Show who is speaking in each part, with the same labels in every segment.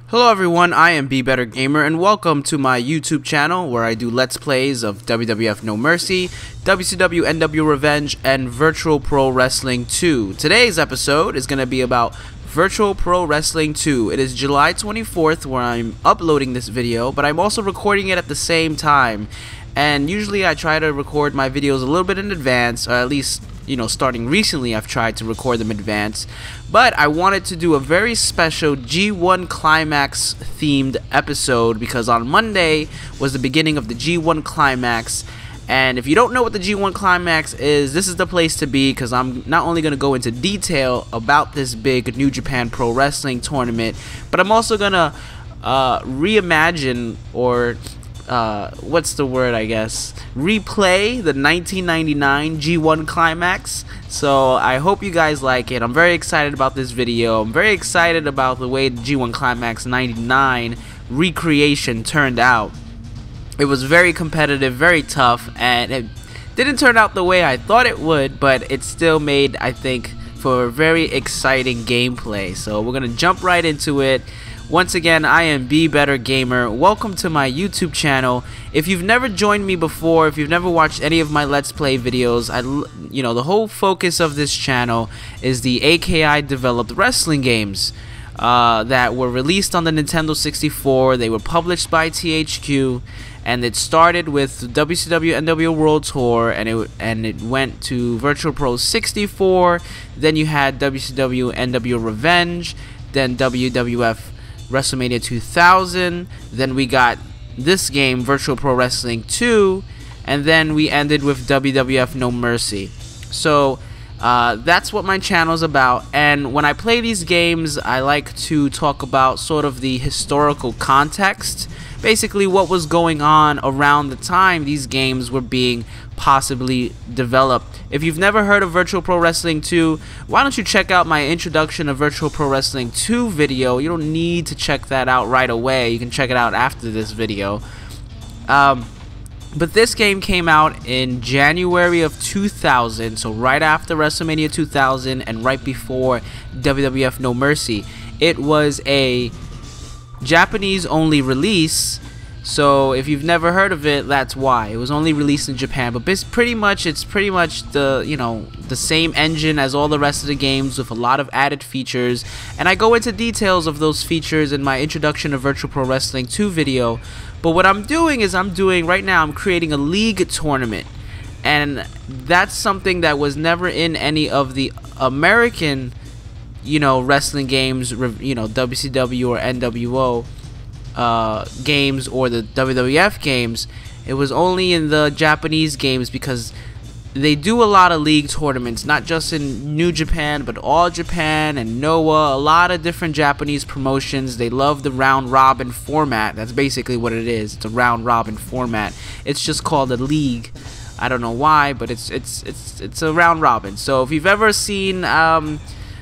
Speaker 1: Hello everyone, I am Be Better Gamer and welcome to my YouTube channel where I do Let's Plays of WWF No Mercy, WCW NW Revenge, and Virtual Pro Wrestling 2. Today's episode is going to be about Virtual Pro Wrestling 2. It is July 24th where I'm uploading this video, but I'm also recording it at the same time. And usually I try to record my videos a little bit in advance, or at least, starting recently I've tried to record them in advance. But I wanted to do a very special G1 Climax themed episode because on Monday was the beginning of the G1 Climax. And if you don't know what the G1 Climax is, this is the place to be because I'm not only going to go into detail about this big New Japan Pro Wrestling tournament, but I'm also going to reimagine or replay the 1999 G1 Climax. So I hope you guys like it. I'm very excited about this video. I'm very excited about the way the G1 Climax 99 recreation turned out. It was very competitive, very tough, and it didn't turn out the way I thought it would, but it still made, I think, for very exciting gameplay. So we're gonna jump right into it. Once again, I am Be Better Gamer. Welcome to my YouTube channel. If you've never joined me before, if you've never watched any of my Let's Play videos, the whole focus of this channel is the AKI developed wrestling games that were released on the Nintendo 64. They were published by THQ, and it started with WCW NWO World Tour, and it went to Virtual Pro 64. Then you had WCW NWO Revenge, then WWF WrestleMania 2000, then we got this game, Virtual Pro Wrestling 2, and then we ended with WWF No Mercy. So that's what my channel is about, and when I play these games I like to talk about sort of the historical context, basically what was going on around the time these games were being possibly developed. If you've never heard of Virtual Pro Wrestling 2, why don't you check out my introduction of Virtual Pro Wrestling 2 video. You don't need to check that out right away. You can check it out after this video. But this game came out in January of 2000, so right after WrestleMania 2000 and right before WWF No Mercy. It was a Japanese only release, so if you've never heard of it, that's why. It was only released in Japan, but it's pretty much the the same engine as all the rest of the games with a lot of added features, and I go into details of those features in my introduction to Virtual Pro Wrestling 2 video. But what I'm doing is right now I'm creating a league tournament, and that's something that was never in any of the American wrestling games, WCW or NWO games or the WWF games. It was only in the Japanese games because they do a lot of league tournaments, not just in New Japan, but All Japan and Noah, a lot of different Japanese promotions. They love the round robin format. That's basically what it is. It's a round robin format. It's just called a league. I don't know why, but it's a round robin. So if you've ever seen I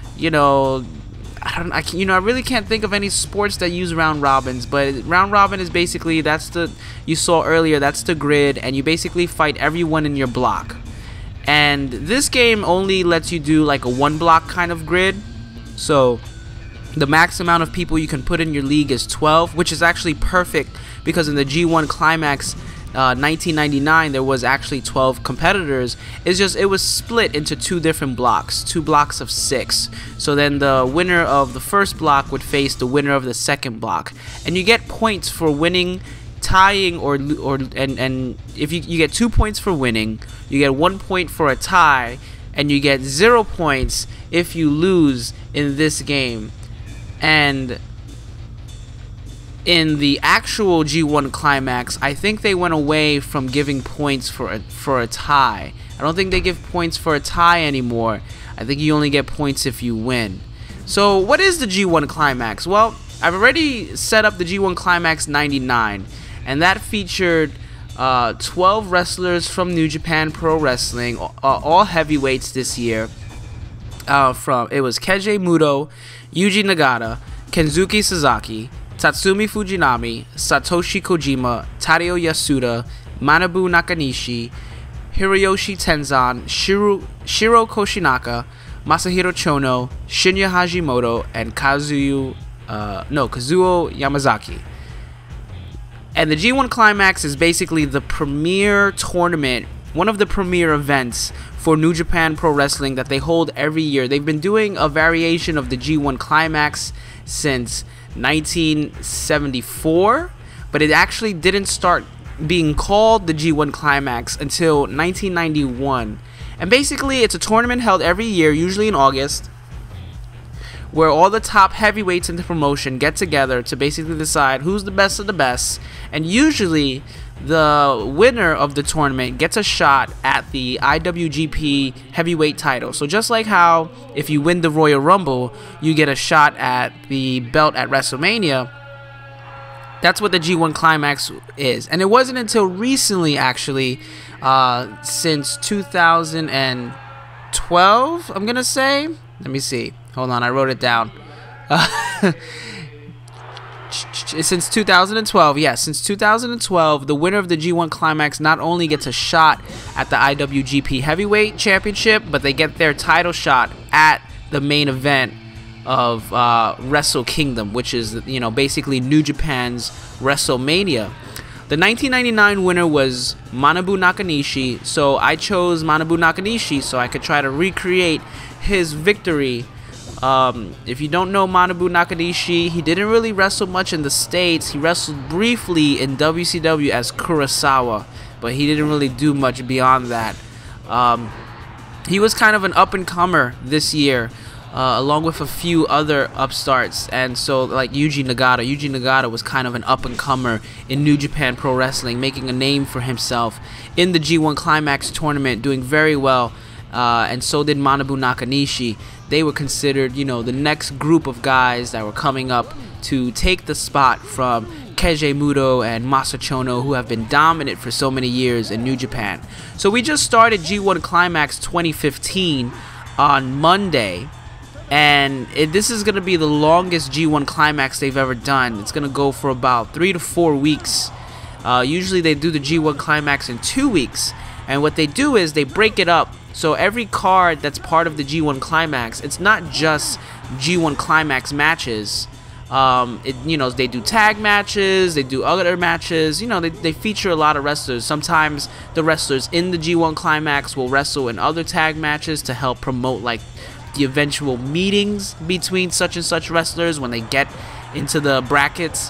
Speaker 1: really can't think of any sports that use round robins, but round robin is basically, you saw earlier, that's the grid, and you basically fight everyone in your block. And this game only lets you do like a one block kind of grid, so the max amount of people you can put in your league is 12, which is actually perfect because in the G1 Climax 1999 there was actually 12 competitors. It was split into two different blocks, two blocks of 6. So then the winner of the first block would face the winner of the second block, and you get points for winning, tying, and if you get 2 points for winning, you get 1 point for a tie, and you get 0 points if you lose in this game. And in the actual G1 Climax, I think they went away from giving points for a tie. I don't think they give points for a tie anymore. I think you only get points if you win. So what is the G1 Climax? Well, I've already set up the G1 Climax 99, and that featured 12 wrestlers from New Japan Pro Wrestling, all heavyweights this year. It was Keiji Mutoh, Yuji Nagata, Kensuke Sasaki, Tatsumi Fujinami, Satoshi Kojima, Tadao Yasuda, Manabu Nakanishi, Hiroyoshi Tenzan, Shiro Koshinaka, Masahiro Chono, Shinya Hashimoto, and Kazuo Kazuo Yamazaki. And the G1 Climax is basically the premier tournament, one of the premier events for New Japan Pro Wrestling that they hold every year. They've been doing a variation of the G1 Climax since 1974, but it actually didn't start being called the G1 Climax until 1991. And basically, it's a tournament held every year, usually in August, where all the top heavyweights in the promotion get together to basically decide who's the best of the best. And usually, the winner of the tournament gets a shot at the IWGP heavyweight title. So just like how if you win the Royal Rumble, you get a shot at the belt at WrestleMania, that's what the G1 Climax is. And it wasn't until recently, actually, since 2012, I'm gonna say. Let me see. Hold on, I wrote it down. Since 2012, yes, since 2012, the winner of the G1 Climax not only gets a shot at the IWGP Heavyweight Championship, but they get their title shot at the main event of Wrestle Kingdom, which is, you know, basically New Japan's WrestleMania. The 1999 winner was Manabu Nakanishi, so I chose Manabu Nakanishi so I could try to recreate his victory. If you don't know Manabu Nakanishi, he didn't really wrestle much in the States. He wrestled briefly in WCW as Kurosawa, but he didn't really do much beyond that. He was kind of an up-and-comer this year, along with a few other upstarts, and so like Yuji Nagata was kind of an up-and-comer in New Japan Pro Wrestling, making a name for himself in the G1 Climax tournament, doing very well, and so did Manabu Nakanishi. They were considered, you know, the next group of guys that were coming up to take the spot from Keiji Mutoh and Masahiro Chono, who have been dominant for so many years in New Japan. So we just started G1 Climax 2015 on Monday, and this is going to be the longest G1 Climax they've ever done. It's going to go for about 3 to 4 weeks. Usually they do the G1 Climax in 2 weeks, and what they do is they break it up. So every card that's part of the G1 Climax, it's not just G1 Climax matches. You know, they do tag matches, they do other matches. You know, they feature a lot of wrestlers. Sometimes the wrestlers in the G1 Climax will wrestle in other tag matches to help promote like the eventual meetings between such and such wrestlers when they get into the brackets.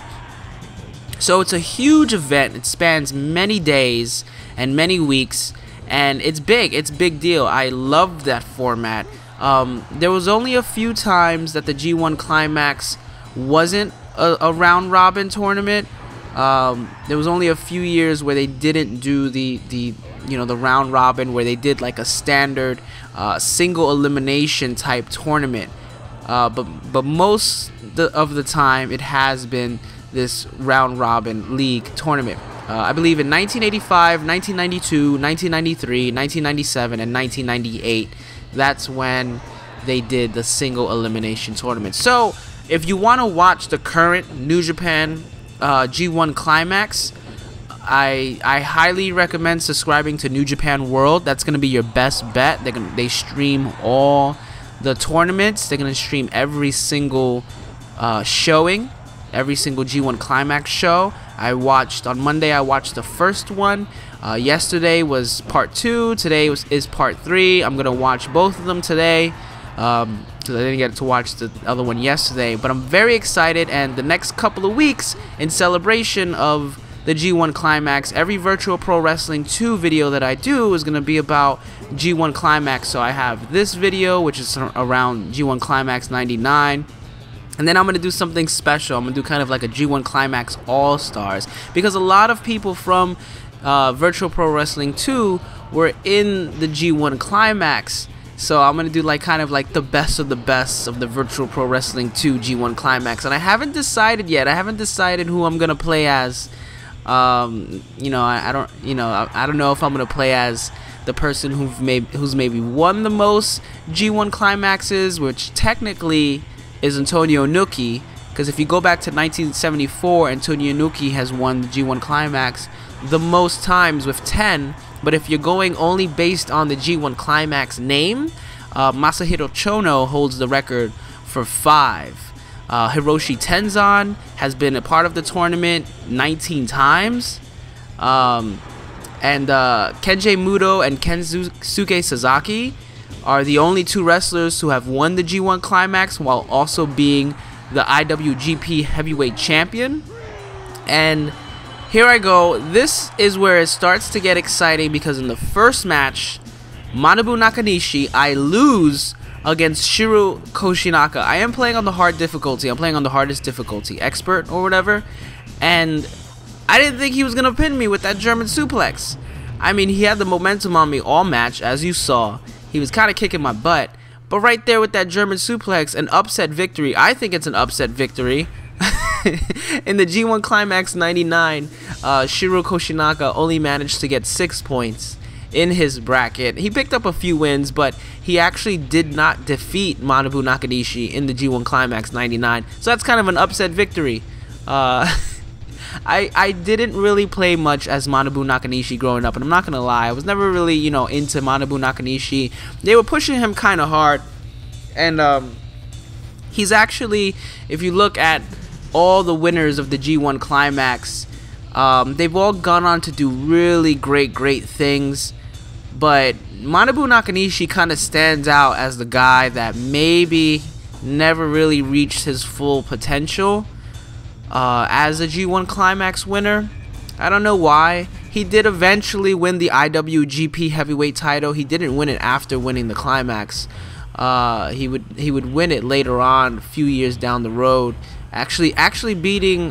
Speaker 1: So it's a huge event. It spans many days and many weeks. And it's big. It's a big deal. I love that format. There was only a few times that the G1 Climax wasn't a round robin tournament. There was only a few years where they didn't do the round robin, where they did like a standard single elimination type tournament. But most of the time it has been this round robin league tournament. I believe in 1985, 1992, 1993, 1997, and 1998. That's when they did the single elimination tournament. So, if you want to watch the current New Japan G1 Climax, I highly recommend subscribing to New Japan World. That's going to be your best bet. They stream all the tournaments. They're going to stream every single showing, every single G1 Climax show. On Monday I watched the first one. Yesterday was part 2. Today is part 3. I'm gonna watch both of them today because I didn't get to watch the other one yesterday. But I'm very excited, and the next couple of weeks, in celebration of the G1 Climax, every Virtual Pro Wrestling 2 video that I do is gonna be about G1 Climax. So I have this video, which is around G1 Climax 99. And then I'm going to do something special. I'm going to do kind of like a G1 Climax All-Stars, because a lot of people from Virtual Pro Wrestling 2 were in the G1 Climax. So I'm going to do like kind of like the best of the Virtual Pro Wrestling 2 G1 Climax. And I haven't decided yet. I haven't decided who I'm going to play as. You know, I don't know if I'm going to play as the person who's maybe won the most G1 Climaxes, which technically is Antonio Inoki, because if you go back to 1974, Antonio Inoki has won the G1 Climax the most times with 10. But if you're going only based on the G1 Climax name, Masahiro Chono holds the record for 5. Hiroyoshi Tenzan has been a part of the tournament 19 times. And Keiji Mutoh and Kensuke Sasaki are the only two wrestlers who have won the G1 Climax while also being the IWGP Heavyweight Champion. And here I go. This is where it starts to get exciting, because in the first match, Manabu Nakanishi, I lose against Shiro Koshinaka. I am playing on the hard difficulty. I'm playing on the hardest difficulty, expert or whatever. And I didn't think he was going to pin me with that German suplex. I mean, he had the momentum on me all match, as you saw. He was kind of kicking my butt. But right there with that German suplex, an upset victory. I think it's an upset victory. In the G1 Climax 99, Shiro Koshinaka only managed to get 6 points in his bracket. He picked up a few wins, but he actually did not defeat Manabu Nakanishi in the G1 Climax 99. So that's kind of an upset victory. I didn't really play much as Manabu Nakanishi growing up, and I'm not gonna lie, I was never really, you know, into Manabu Nakanishi. They were pushing him kind of hard, and he's actually, if you look at all the winners of the G1 Climax, they've all gone on to do really great things, but Manabu Nakanishi kind of stands out as the guy that maybe never really reached his full potential as a G1 Climax winner. I don't know why. He did eventually win the IWGP Heavyweight title. He didn't win it after winning the Climax. He would win it later on, a few years down the road. Actually beating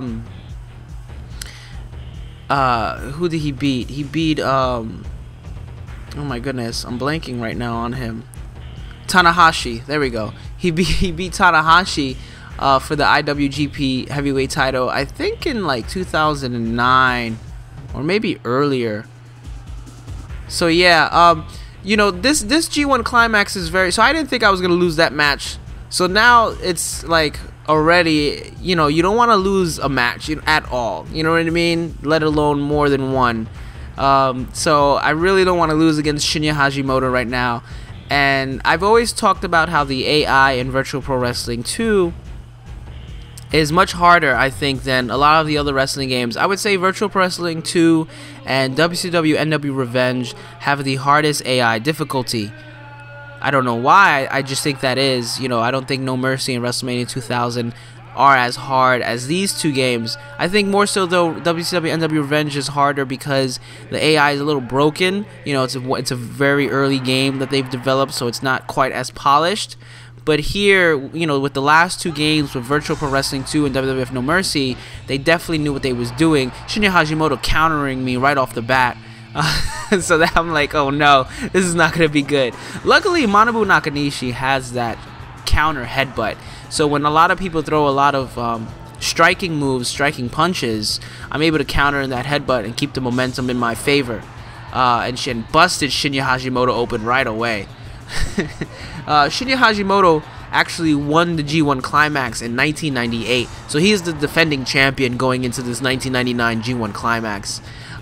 Speaker 1: who did he beat? He beat oh my goodness, I'm blanking right now on him. Tanahashi. There we go. He beat Tanahashi for the IWGP Heavyweight title, I think in like 2009 or maybe earlier. So yeah, you know, this G1 Climax is very, so I didn't think I was gonna lose that match. So now it's like already, you know, you don't want to lose a match at all, you know what I mean, let alone more than one. So I really don't want to lose against Shinya Hashimoto right now. And I've always talked about how the AI in Virtual Pro Wrestling 2 is much harder, I think, than a lot of the other wrestling games. I would say Virtual Pro Wrestling 2 and WCW NW Revenge have the hardest AI difficulty. I don't know why, I just think that is, you know, I don't think No Mercy and WrestleMania 2000 are as hard as these two games. I think more so though WCW NW Revenge is harder because the AI is a little broken. You know, it's a very early game that they've developed, so it's not quite as polished. But here, you know, with the last two games with Virtual Pro Wrestling 2 and WWF No Mercy, they definitely knew what they was doing. Shinya Hashimoto countering me right off the bat. So that I'm like, oh no, this is not going to be good. Luckily, Manabu Nakanishi has that counter headbutt. So when a lot of people throw a lot of striking moves, striking punches, I'm able to counter in that headbutt and keep the momentum in my favor. And busted Shinya Hashimoto open right away. Shinya Hashimoto actually won the G1 Climax in 1998. So he is the defending champion going into this 1999 G1 Climax.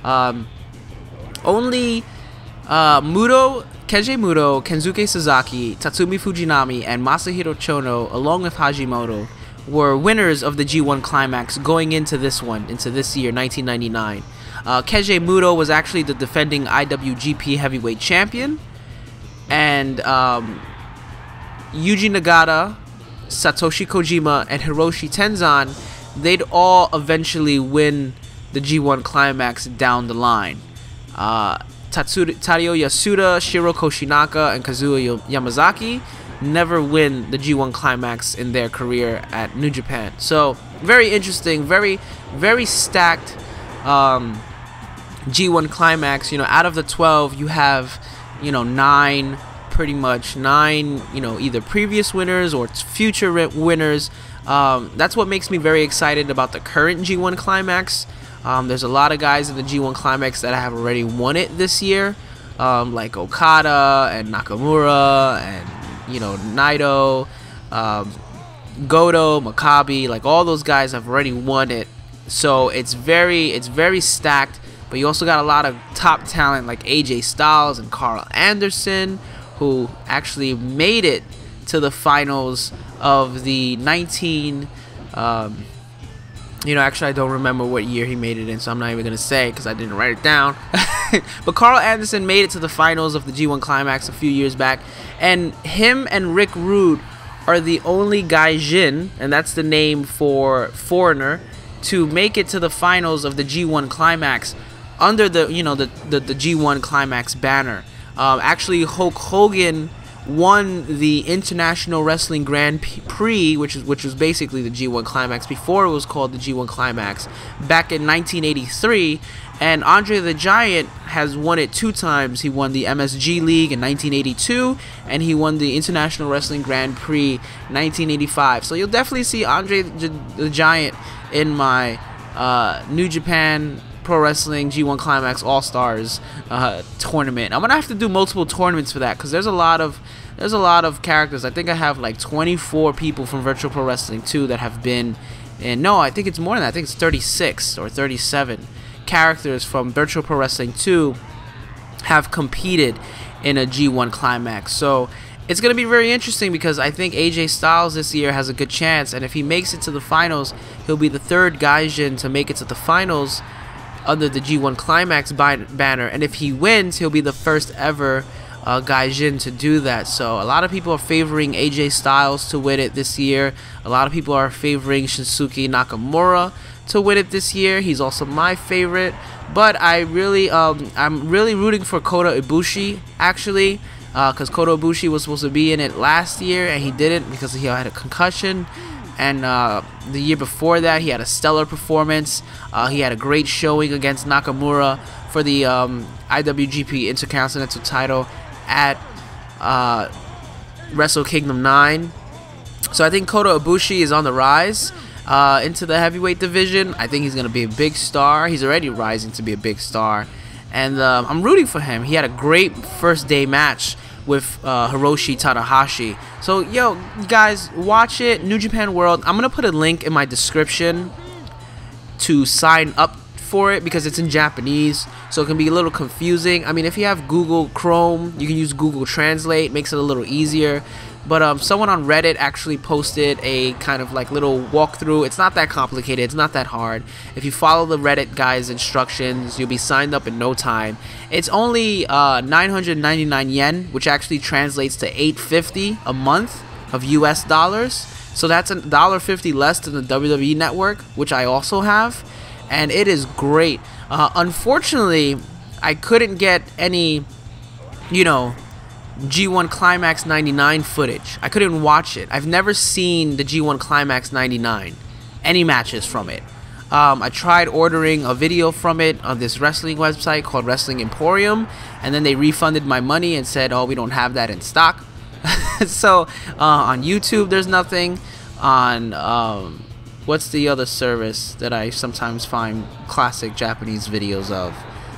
Speaker 1: Only Keiji Mutoh, Kensuke Sasaki, Tatsumi Fujinami, and Masahiro Chono, along with Hashimoto, were winners of the G1 Climax going into this one, into this year, 1999. Keiji Mutoh was actually the defending IWGP Heavyweight Champion, and Yuji Nagata, Satoshi Kojima, and Hiroyoshi Tenzan, they'd all eventually win the G1 Climax down the line. Tadao Yasuda, Shiro Koshinaka, and Kazuo Yamazaki never win the G1 Climax in their career at New Japan. So very interesting, very stacked G1 Climax. You know, out of the 12, you have, you know, pretty much nine, you know, either previous winners or future winners. That's what makes me very excited about the current G1 Climax. There's a lot of guys in the G1 Climax that have already won it this year, like Okada and Nakamura and, you know, Naito, Goto, Maccabi, like all those guys have already won it. So it's very stacked. But you also got a lot of top talent like AJ Styles and Carl Anderson, who actually made it to the finals of the 19. Actually, I don't remember what year he made it in, so I'm not even going to say because I didn't write it down. But Carl Anderson made it to the finals of the G1 Climax a few years back. And him and Rick Rude are the only Gaijin, and that's the name for foreigner, to make it to the finals of the G1 Climax under the G1 Climax banner. Actually, Hulk Hogan won the International Wrestling Grand Prix, which was basically the G1 Climax before it was called the G1 Climax, back in 1983. And Andre the Giant has won it 2 times. He won the MSG League in 1982, and he won the International Wrestling Grand Prix 1985. So you'll definitely see Andre the Giant in my New Japan Pro Wrestling G1 Climax All-Stars tournament. I'm gonna have to do multiple tournaments for that because there's a lot of characters. I think I have like 24 people from Virtual Pro Wrestling 2 that have been, and no, I think it's more than that. I think it's 36 or 37 characters from Virtual Pro Wrestling 2 have competed in a G1 Climax. So it's going to be very interesting because I think AJ Styles this year has a good chance, and if he makes it to the finals, he'll be the 3rd Gaijin to make it to the finals under the G1 Climax banner, and if he wins, he'll be the first ever Gaijin to do that. So a lot of people are favoring AJ Styles to win it this year. A lot of people are favoring Shinsuke Nakamura to win it this year. He's also my favorite, but I'm really rooting for Kota Ibushi actually, because Kota Ibushi was supposed to be in it last year and he didn't because he had a concussion. And the year before that, he had a stellar performance. He had a great showing against Nakamura for the IWGP Intercontinental title at Wrestle Kingdom 9. So I think Kota Ibushi is on the rise into the heavyweight division. I think he's going to be a big star. He's already rising to be a big star. And I'm rooting for him. He had a great first day match with Hiroshi Tanahashi. So, yo, guys, watch it. New Japan World. I'm going to put a link in my description to sign up for it because it's in Japanese, so it can be a little confusing. I mean, if you have Google Chrome, you can use Google Translate. Makes it a little easier. But someone on Reddit actually posted a kind of like little walkthrough. It's not that complicated. It's not that hard. If you follow the Reddit guy's instructions, you'll be signed up in no time. It's only 999 yen, which actually translates to $8.50 a month of US dollars. So that's $1.50 less than the WWE Network, which I also have. And it is great. Unfortunately, I couldn't get any, G1 Climax 99 footage. I couldn't watch it. I've never seen the G1 Climax 99, any matches from it. I tried ordering a video from it on this wrestling website called Wrestling Emporium, and then they refunded my money and said, oh, we don't have that in stock. So on YouTube there's nothing. On what's the other service that I sometimes find classic Japanese videos of?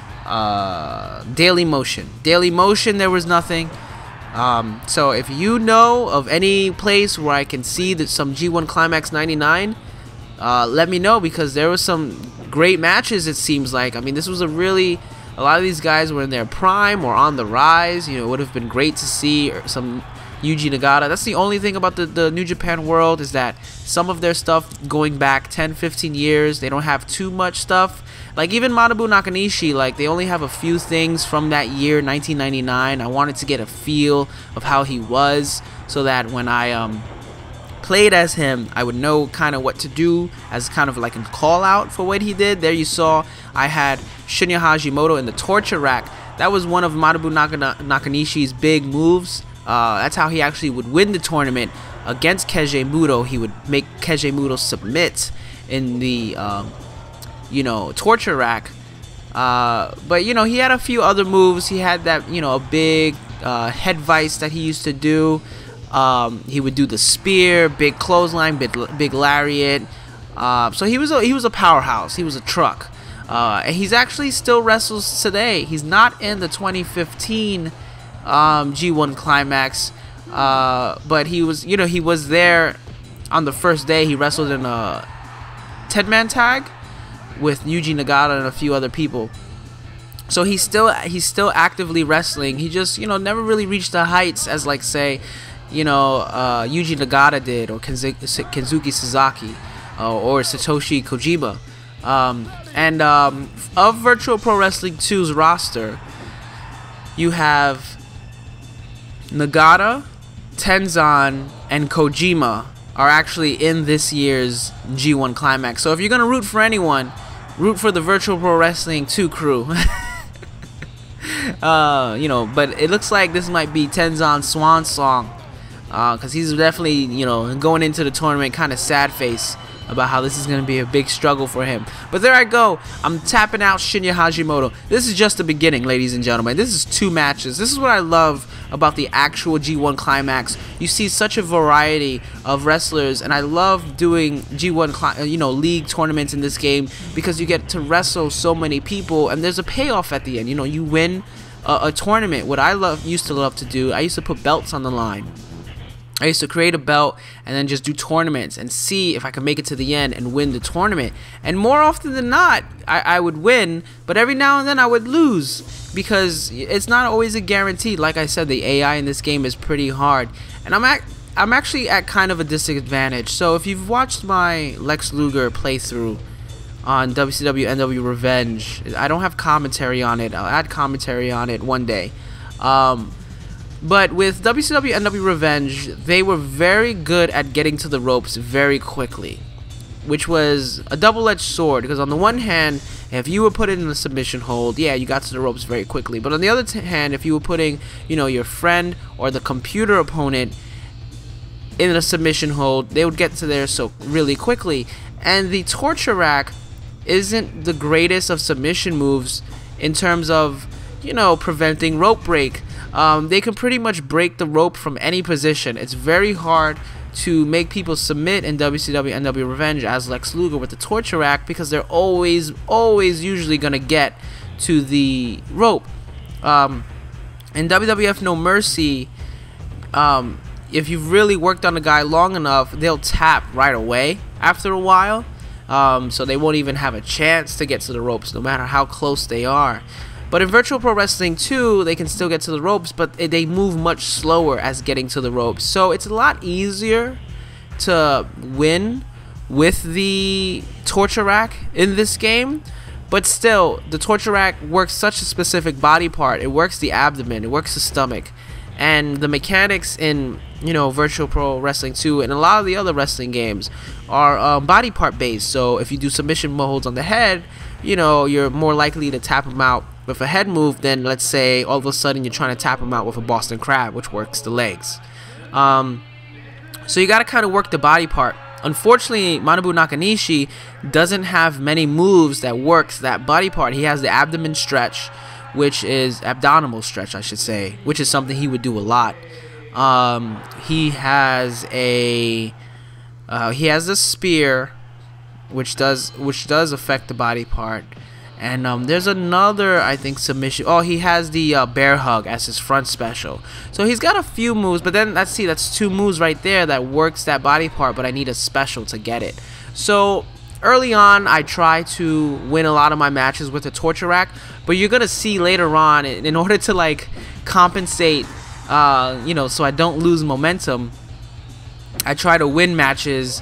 Speaker 1: Dailymotion, there was nothing. So if you know of any place where I can see that some G1 Climax 99, let me know, because there was some great matches, it seems like. I mean, this was a lot of these guys were in their prime or on the rise. It would have been great to see some Yuji Nagata. That's the only thing about the New Japan World, is that some of their stuff going back 10-15 years, they don't have too much stuff. Like even Manabu Nakanishi, like they only have a few things from that year, 1999. I wanted to get a feel of how he was, so that when I played as him, I would know kind of what to do as kind of like a call out for what he did. There you saw I had Shinya Hashimoto in the torture rack. That was one of Manabu Nakanishi's big moves. That's how he actually would win the tournament against Keiji Mutoh. He would make Keiji Mutoh submit in the torture rack. But he had a few other moves. He had that a big head vice that he used to do. He would do the spear, big clothesline, big lariat. So he was a powerhouse. He was a truck. And he's actually still wrestles today. He's not in the 2015 G1 Climax, but he was he was there on the first day. He wrestled in a 10-man tag with Yuji Nagata and a few other people. So he's still actively wrestling. He just never really reached the heights as, like, say, Yuji Nagata did, or Kensuke Sasaki, or Satoshi Kojima. Of Virtual Pro Wrestling 2's roster, you have Nagata, Tenzan, and Kojima are actually in this year's G1 Climax. So if you're gonna root for anyone, root for the Virtual Pro Wrestling 2 crew. But it looks like this might be Tenzan's swan song, because he's definitely, going into the tournament kind of sad face about how this is going to be a big struggle for him. But there I go. I'm tapping out Shinya Hashimoto. This is just the beginning, ladies and gentlemen. This is 2 matches. This is what I love about the actual G1 Climax. You see such a variety of wrestlers, and I love doing G1 league tournaments in this game because you get to wrestle so many people, and there's a payoff at the end. You win a tournament. What I used to love to do, I used to put belts on the line. I used to create a belt and then just do tournaments and see if I could make it to the end and win the tournament. And more often than not, I would win, but every now and then I would lose because it's not always a guarantee. Like I said, the AI in this game is pretty hard, and I'm actually at kind of a disadvantage. So if you've watched my Lex Luger playthrough on WCW NW Revenge, I don't have commentary on it. I'll add commentary on it one day. But with WCW NW Revenge, they were very good at getting to the ropes very quickly, which was a double-edged sword, because on the one hand, if you were put in a submission hold, yeah, you got to the ropes very quickly. But on the other hand, if you were putting, your friend or the computer opponent in a submission hold, they would get to there so really quickly. And the torture rack isn't the greatest of submission moves in terms of, preventing rope break. They can pretty much break the rope from any position. It's very hard to make people submit in WCW NW Revenge as Lex Luger with the torture rack, because they're always usually gonna get to the rope. In WWF No Mercy, if you've really worked on a guy long enough, they'll tap right away after a while, so they won't even have a chance to get to the ropes no matter how close they are. But in Virtual Pro Wrestling 2, they can still get to the ropes, but they move much slower as getting to the ropes. So it's a lot easier to win with the torture rack in this game. But still, the torture rack works such a specific body part. It works the abdomen, it works the stomach. And the mechanics in, Virtual Pro Wrestling 2 and a lot of the other wrestling games are body part based. So if you do submission holds on the head, you're more likely to tap them out with a head move than, let's say, all of a sudden you're trying to tap them out with a Boston Crab, which works the legs. So you got to kind of work the body part. Unfortunately, Manabu Nakanishi doesn't have many moves that works that body part. He has the abdomen stretch, which is abdominal stretch, I should say, which is something he would do a lot. He has the spear, which does affect the body part. And there's another, I think, submission. Oh, he has the bear hug as his front special. So he's got a few moves, but then that's 2 moves right there that works that body part, but I need a special to get it. So early on, I try to win a lot of my matches with the torture rack, but you're gonna see later on, in order to like compensate, so I don't lose momentum, I try to win matches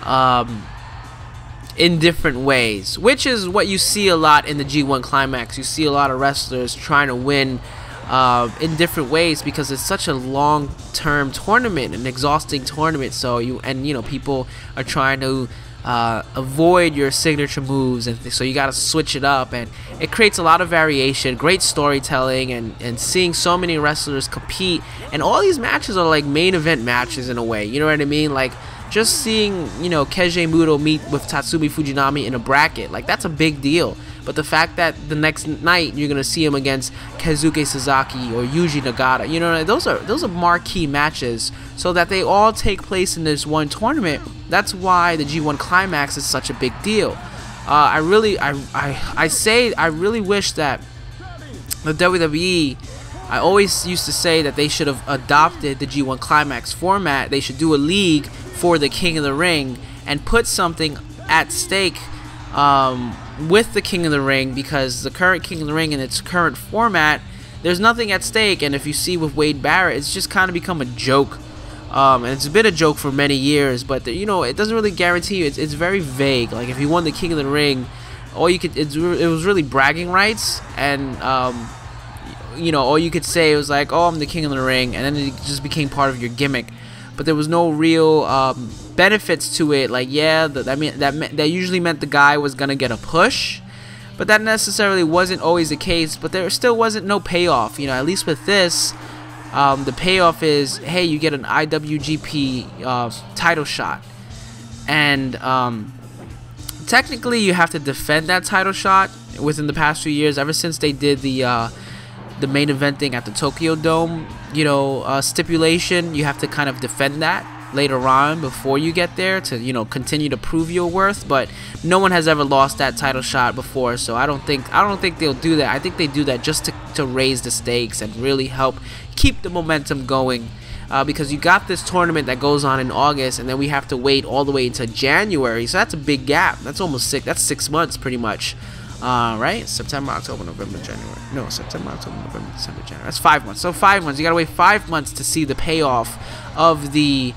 Speaker 1: in different ways, which is what you see a lot in the G1 Climax. You see a lot of wrestlers trying to win in different ways because it's such a long-term tournament, an exhausting tournament. So people are trying to avoid your signature moves, and so you got to switch it up, and it creates a lot of variation, great storytelling, and seeing so many wrestlers compete. And all these matches are like main event matches in a way, you know what I mean? Like, just seeing, Keiji Mutoh meet with Tatsumi Fujinami in a bracket, like, that's a big deal. But the fact that the next night you're gonna see him against Kensuke Sasaki or Yuji Nagata, those are marquee matches, so that they all take place in this one tournament. That's why the G1 Climax is such a big deal. I really wish that the WWE, I always used to say that they should have adopted the G1 Climax format. They should do a league for the King of the Ring and put something at stake with the King of the Ring, because the current King of the Ring in its current format, there's nothing at stake. And if you see with Wade Barrett, it's just kind of become a joke. And it's been a joke for many years, but you know, it doesn't really guarantee you. It's very vague. Like if you won the King of the Ring, all you could it was really bragging rights, and you know, all you could say was like, oh, I'm the King of the Ring, and then it just became part of your gimmick. But there was no real benefits to it. Like, yeah, that usually meant the guy was gonna get a push, but that necessarily wasn't always the case. But there still wasn't no payoff. You know, at least with this, the payoff is, hey, you get an IWGP title shot, and technically you have to defend that title shot within the past few years. Ever since they did the main eventing at the Tokyo Dome, you know, stipulation, you have to kind of defend that later on before you get there to, you know, continue to prove your worth. But no one has ever lost that title shot before, so I don't think they'll do that. I think they do that just to raise the stakes and really help keep the momentum going, because you got this tournament that goes on in August, and then we have to wait all the way into January, so that's a big gap. That's almost 6 months pretty much. Right? September, October, November, January. No, September, October, November, December, January. That's 5 months. So 5 months. You gotta wait 5 months to see the payoff of the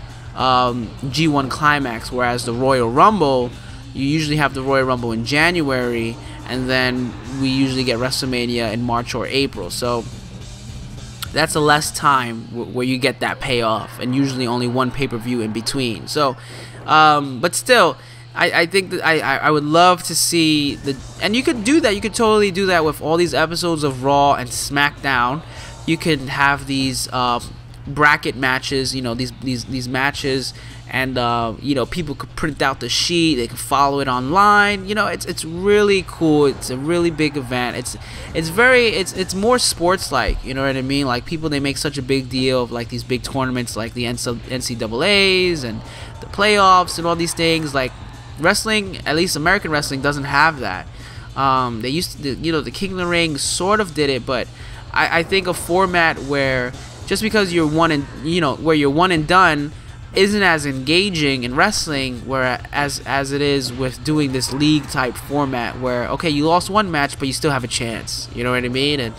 Speaker 1: G1 Climax. Whereas the Royal Rumble, you usually have the Royal Rumble in January, and then we usually get WrestleMania in March or April. So that's a less time where you get that payoff, and usually only one pay-per-view in between. So, but still, I think that I would love to see and you could do that. You could totally do that with all these episodes of Raw and SmackDown. You could have these bracket matches, you know, these matches, and you know, people could print out the sheet. They could follow it online. You know, it's really cool. It's a really big event. It's more sports like. You know what I mean? Like people, they make such a big deal of like these big tournaments like the NCAAs and the playoffs and all these things. Like wrestling, at least American wrestling, doesn't have that. They used to, you know, the King of the Ring sort of did it, but I think a format where just because you're one and done isn't as engaging in wrestling, as it is with doing this league type format where, okay, you lost one match but you still have a chance. You know what I mean? And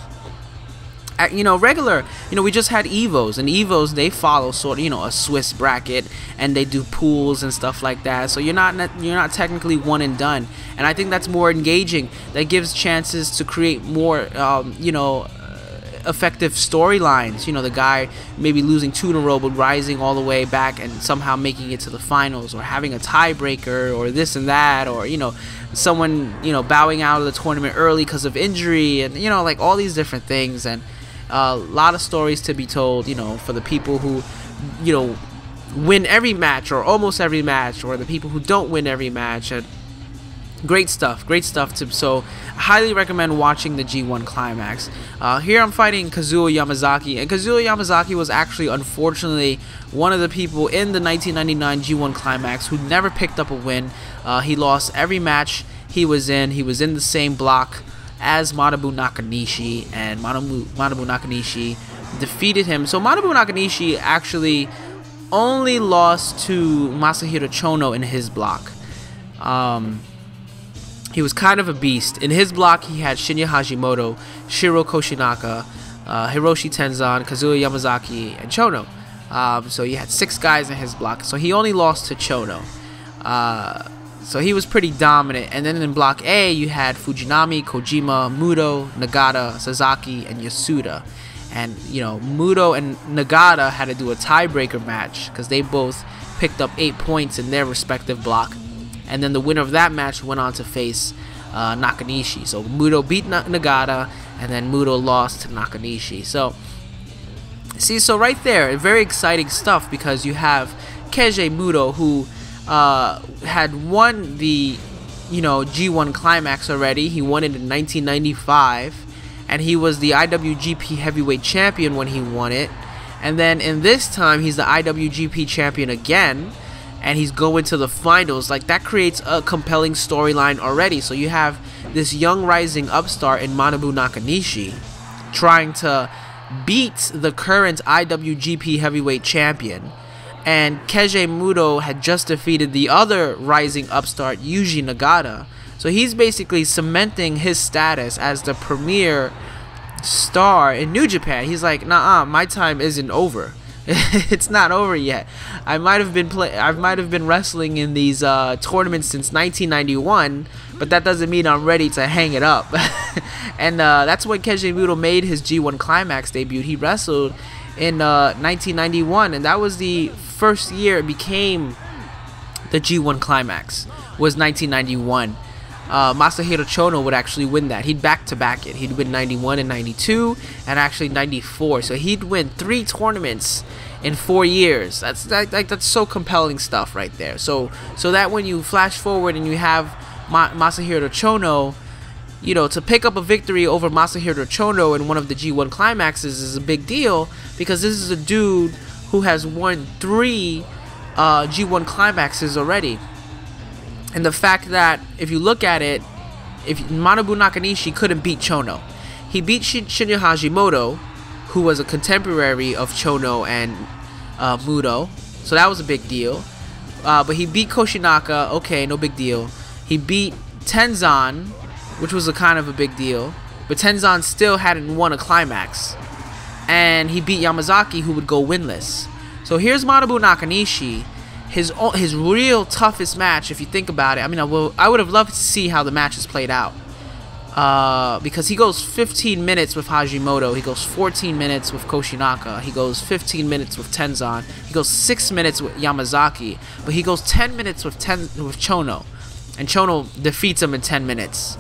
Speaker 1: you know, regular, you know, we just had Evos, and Evos, they follow sort of, you know, a Swiss bracket, and they do pools and stuff like that. So you're not technically one and done, and I think that's more engaging. That gives chances to create more, you know, effective storylines. You know, the guy maybe losing 2 in a row but rising all the way back and somehow making it to the finals, or having a tiebreaker, or this and that, or, you know, someone, you know, bowing out of the tournament early because of injury, and, you know, like all these different things. And a lot of stories to be told, you know, for the people who, you know, win every match or almost every match, or the people who don't win every match. And great stuff so highly recommend watching the G1 Climax. Here I'm fighting Kazuo Yamazaki, and Kazuo Yamazaki was actually, unfortunately, one of the people in the 1999 G1 Climax who never picked up a win. He lost every match he was in. He was in the same block as Manabu Nakanishi, and Manabu Nakanishi defeated him. So Manabu Nakanishi actually only lost to Masahiro Chono in his block. He was kind of a beast. In his block, he had Shinya Hashimoto, Shiro Koshinaka, Hiroyoshi Tenzan, Kazuo Yamazaki, and Chono. So he had 6 guys in his block. So he only lost to Chono. So he was pretty dominant. And then in block A, you had Fujinami, Kojima, Muto, Nagata, Sasaki, and Yasuda. And, you know, Muto and Nagata had to do a tiebreaker match because they both picked up 8 points in their respective block. And then the winner of that match went on to face Nakanishi. So Muto beat Nagata, and then Muto lost to Nakanishi. So, see, so right there, very exciting stuff, because you have Keiji Mutoh, who had won the, you know, G1 Climax already. He won it in 1995, and he was the IWGP Heavyweight Champion when he won it. And then in this time, he's the IWGP Champion again, and he's going to the finals. Like, that creates a compelling storyline already. So you have this young rising upstart in Manabu Nakanishi trying to beat the current IWGP Heavyweight Champion, and Keiji Mutoh had just defeated the other rising upstart, Yuji Nagata. So he's basically cementing his status as the premier star in New Japan. He's like, nah, my time isn't over. It's not over yet. I might have been wrestling in these tournaments since 1991, but that doesn't mean I'm ready to hang it up. And that's when Keiji Mutoh made his G1 Climax debut. He wrestled in 1991, and that was the first year it became the G1 Climax. Was 1991. Masahiro Chono would actually win that. He'd back-to-back it. He'd win 91 and 92, and actually 94. So he'd win 3 tournaments in 4 years. That's so compelling stuff right there. So that when you flash forward and you have Masahiro Chono, you know, to pick up a victory over Masahiro Chono in one of the G1 Climaxes is a big deal, because this is a dude who has won 3 G1 Climaxes already. And the fact that, if you look at it, if Manabu Nakanishi couldn't beat Chono. He beat Shinya Hashimoto, who was a contemporary of Chono and Muto. So that was a big deal. But he beat Koshinaka. Okay, no big deal. He beat Tenzan, which was a kind of a big deal. But Tenzan still hadn't won a climax. And he beat Yamazaki, who would go winless. So here's Manabu Nakanishi. His real toughest match, if you think about it. I mean, I would have loved to see how the matches played out, because he goes 15 minutes with Hashimoto, he goes 14 minutes with Koshinaka, he goes 15 minutes with Tenzan, he goes 6 minutes with Yamazaki, but he goes 10 minutes with Chono, and Chono defeats him in 10 minutes.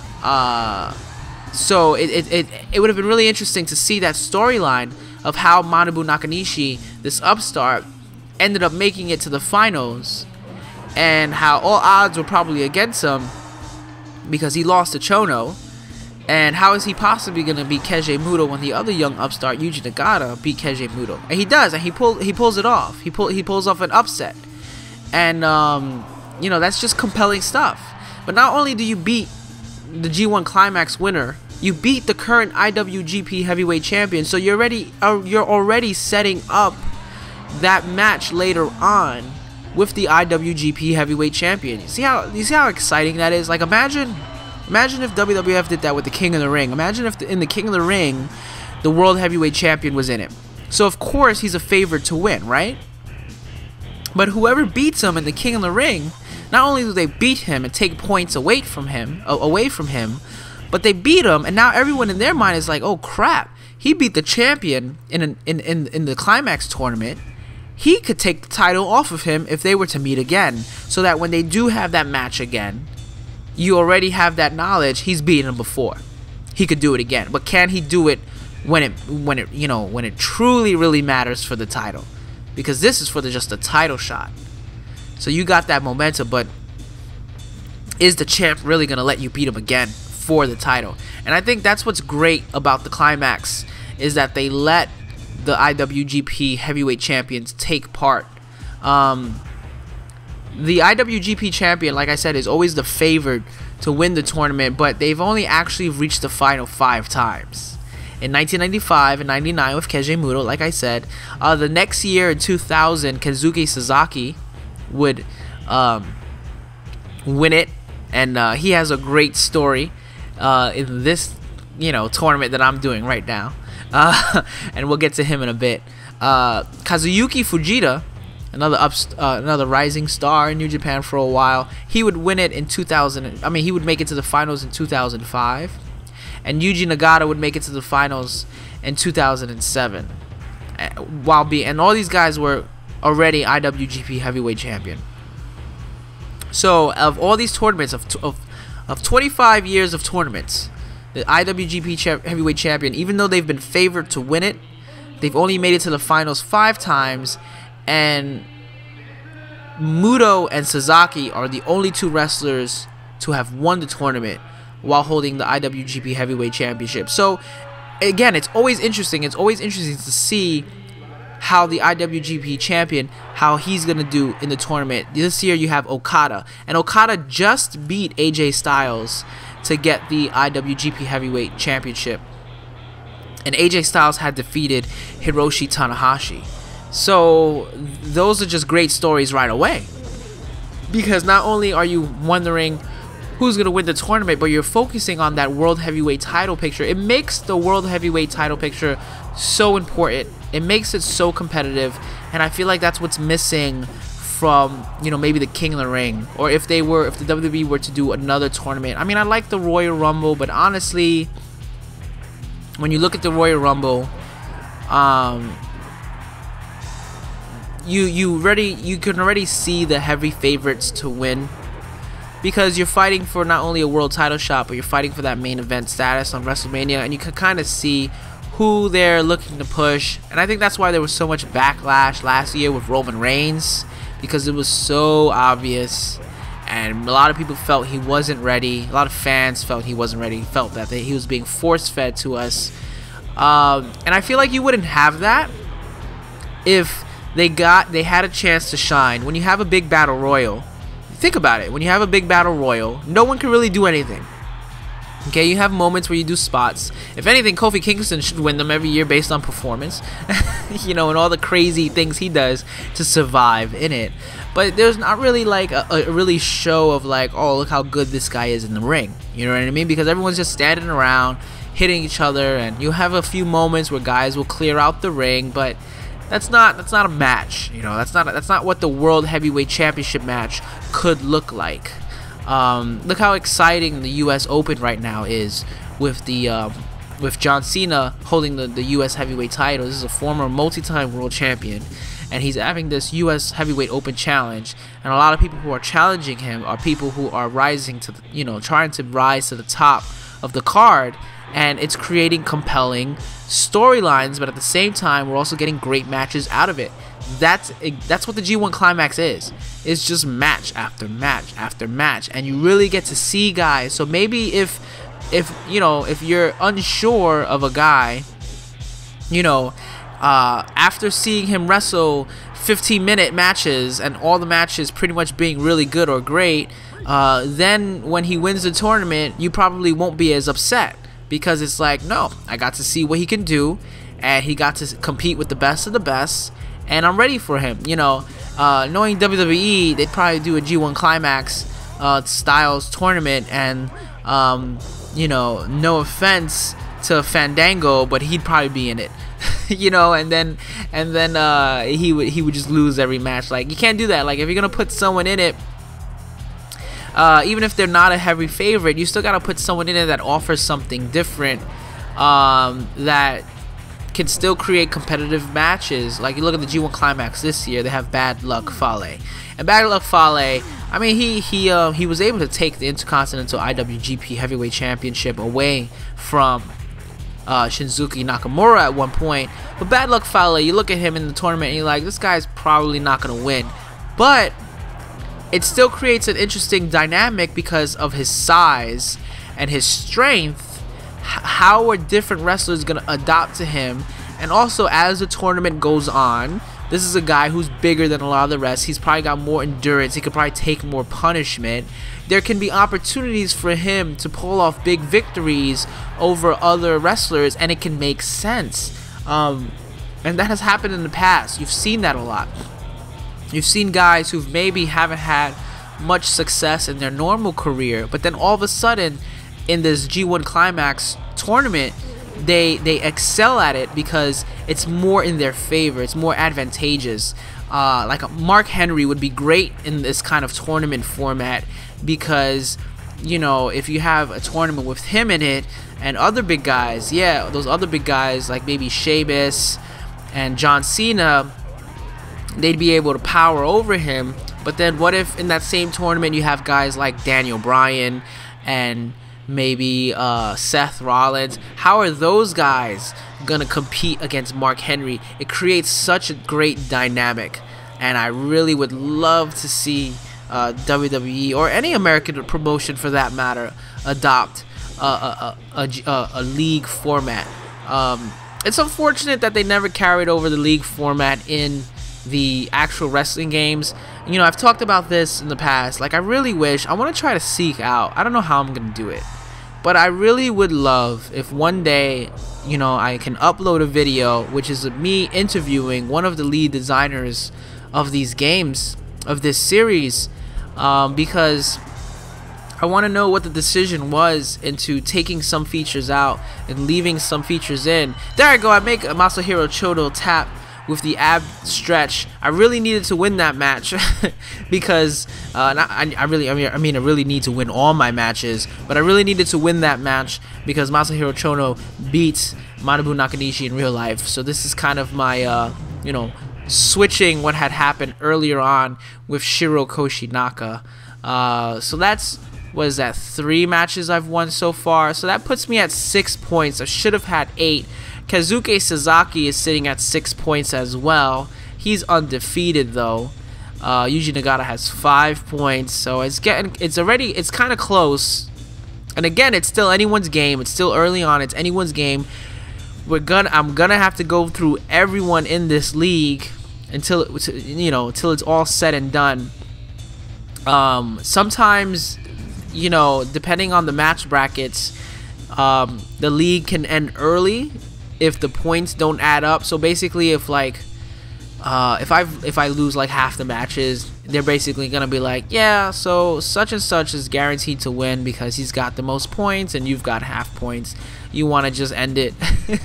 Speaker 1: So it would have been really interesting to see that storyline of how Manabu Nakanishi, this upstart, ended up making it to the finals, and how all odds were probably against him because he lost to Chono, and how is he possibly going to beat Keiji Mutoh when the other young upstart Yuji Nagata beat Keiji Mutoh? And he does, and he pulls it off. He pulls off an upset, and you know, that's just compelling stuff. But not only do you beat the G1 Climax winner, you beat the current IWGP Heavyweight Champion, so you're already setting up that match later on with the IWGP Heavyweight Champion. You see how exciting that is? Like, imagine if WWF did that with the King of the Ring. Imagine if in the King of the Ring, the World Heavyweight Champion was in it. So of course he's a favorite to win, right? But whoever beats him in the King of the Ring, not only do they beat him and take points away from him, but they beat him, and now everyone in their mind is like, oh crap, he beat the champion in the Climax tournament. He could take the title off of him if they were to meet again, so that when they do have that match again, you already have that knowledge. He's beaten him before. He could do it again, but can he do it when it truly really matters for the title? Because this is for just a title shot. So you got that momentum, but is the champ really gonna let you beat him again for the title? And I think that's what's great about the Climax, is that they let the IWGP Heavyweight Champions take part. The IWGP Champion, like I said, is always the favored to win the tournament, but they've only actually reached the final 5 times. In 1995 and 99 with Keiji Mutoh, like I said. The next year, in 2000, Kensuke Sasaki would win it, and he has a great story in this tournament that I'm doing right now. And we'll get to him in a bit. Kazuyuki Fujita, another rising star in New Japan for a while, he would win it in 2000. I mean, he would make it to the finals in 2005, and Yuji Nagata would make it to the finals in 2007. And all these guys were already IWGP Heavyweight Champion. So of all these tournaments, of 25 years of tournaments, the IWGP Heavyweight Champion, even though they've been favored to win it, they've only made it to the finals 5 times, and Muto and Sasaki are the only 2 wrestlers to have won the tournament while holding the IWGP Heavyweight Championship. So again, it's always interesting. It's always interesting to see how the IWGP Champion, how he's gonna do in the tournament. This year you have Okada, and Okada just beat AJ Styles to get the IWGP Heavyweight Championship, and AJ Styles had defeated Hiroshi Tanahashi. So those are just great stories right away, because not only are you wondering who's going to win the tournament, but you're focusing on that World Heavyweight title picture. It makes the World Heavyweight title picture so important. It makes it so competitive, and I feel like that's what's missing from, you know, maybe the King of the Ring, or if the WWE were to do another tournament. I mean, I like the Royal Rumble, but honestly, when you look at the Royal Rumble, you can already see the heavy favorites to win, because you're fighting for not only a world title shot, but you're fighting for that main event status on WrestleMania, and you can kind of see who they're looking to push. And I think that's why there was so much backlash last year with Roman Reigns, because it was so obvious, and a lot of people felt he wasn't ready. A lot of fans felt he wasn't ready, felt that he was being force-fed to us. And I feel like you wouldn't have that if they had a chance to shine. When you have a big battle royal, think about it. When you have a big battle royal, no one can really do anything. Okay, you have moments where you do spots. If anything, Kofi Kingston should win them every year based on performance. You know, and all the crazy things he does to survive in it. But there's not really like a really show of like, oh, look how good this guy is in the ring. You know what I mean? Because everyone's just standing around, hitting each other, and you have a few moments where guys will clear out the ring, but that's not a match. You know, that's not what the World Heavyweight Championship match could look like. Look how exciting the U.S. Open right now is with John Cena holding the U.S. Heavyweight title. This is a former multi-time world champion, and he's having this U.S. Heavyweight Open challenge. And a lot of people who are challenging him are people who are rising to, trying to rise to the top of the card, and it's creating compelling storylines. But at the same time, we're also getting great matches out of it. That's what the G1 Climax is. It's just match after match after match, and you really get to see guys. So maybe if you're unsure of a guy, after seeing him wrestle 15-minute matches and all the matches pretty much being really good or great, then when he wins the tournament, you probably won't be as upset, because it's like, no, I got to see what he can do, and he got to compete with the best of the best, and I'm ready for him. Knowing WWE, they'd probably do a G1 Climax styles tournament, and no offense to Fandango, but he'd probably be in it. And then he would just lose every match. Like, you can't do that. Like, if you're gonna put someone in it, even if they're not a heavy favorite, you still gotta put someone in it that offers something different, that can still create competitive matches. Like, you look at the G1 Climax this year, they have Bad Luck Fale, and Bad Luck Fale, I mean, he was able to take the Intercontinental IWGP Heavyweight Championship away from Shinsuke Nakamura at one point. But Bad Luck Fale, you look at him in the tournament and you're like, this guy's probably not gonna win, but it still creates an interesting dynamic because of his size and his strength. How are different wrestlers gonna adapt to him? And also, as the tournament goes on, this is a guy who's bigger than a lot of the rest. He's probably got more endurance. He could probably take more punishment. There can be opportunities for him to pull off big victories over other wrestlers, and it can make sense. And that has happened in the past. You've seen that a lot. You've seen guys who maybe haven't had much success in their normal career, but then all of a sudden, in this G1 Climax tournament, they excel at it because it's more in their favor. It's more advantageous. Like Mark Henry would be great in this kind of tournament format, because if you have a tournament with him in it and other big guys, yeah, those other big guys like maybe Sheamus and John Cena, they'd be able to power over him. But then what if in that same tournament you have guys like Daniel Bryan and maybe Seth Rollins? How are those guys gonna compete against Mark Henry? It creates such a great dynamic, and I really would love to see WWE, or any American promotion for that matter, adopt a league format. It's unfortunate that they never carried over the league format in the actual wrestling games. I've talked about this in the past. Like, I really wish, I want to try to seek out, I don't know how I'm gonna do it, but I really would love if one day, I can upload a video which is me interviewing one of the lead designers of these games, of this series, because I want to know what the decision was into taking some features out and leaving some features in. There I go. I make a Masahiro Chono tap with the ab stretch. I really needed to win that match because I really need to win all my matches, but I really needed to win that match because Masahiro Chono beat Manabu Nakanishi in real life. So this is kind of my you know, switching what had happened earlier on with Shiro Koshinaka. So that's, what is that, 3 matches I've won so far. So that puts me at 6 points. I should have had 8. Kensuke Sasaki is sitting at 6 points as well. He's undefeated though. Yuji Nagata has 5 points, so it's kind of close. And again, it's still anyone's game. It's still early on. It's anyone's game. I'm gonna have to go through everyone in this league until it's all said and done. Sometimes, you know, depending on the match brackets, the league can end early if the points don't add up. So basically, if I lose like half the matches, they're basically gonna be like, yeah, so such and such is guaranteed to win because he's got the most points and you've got half points. You want to just end it.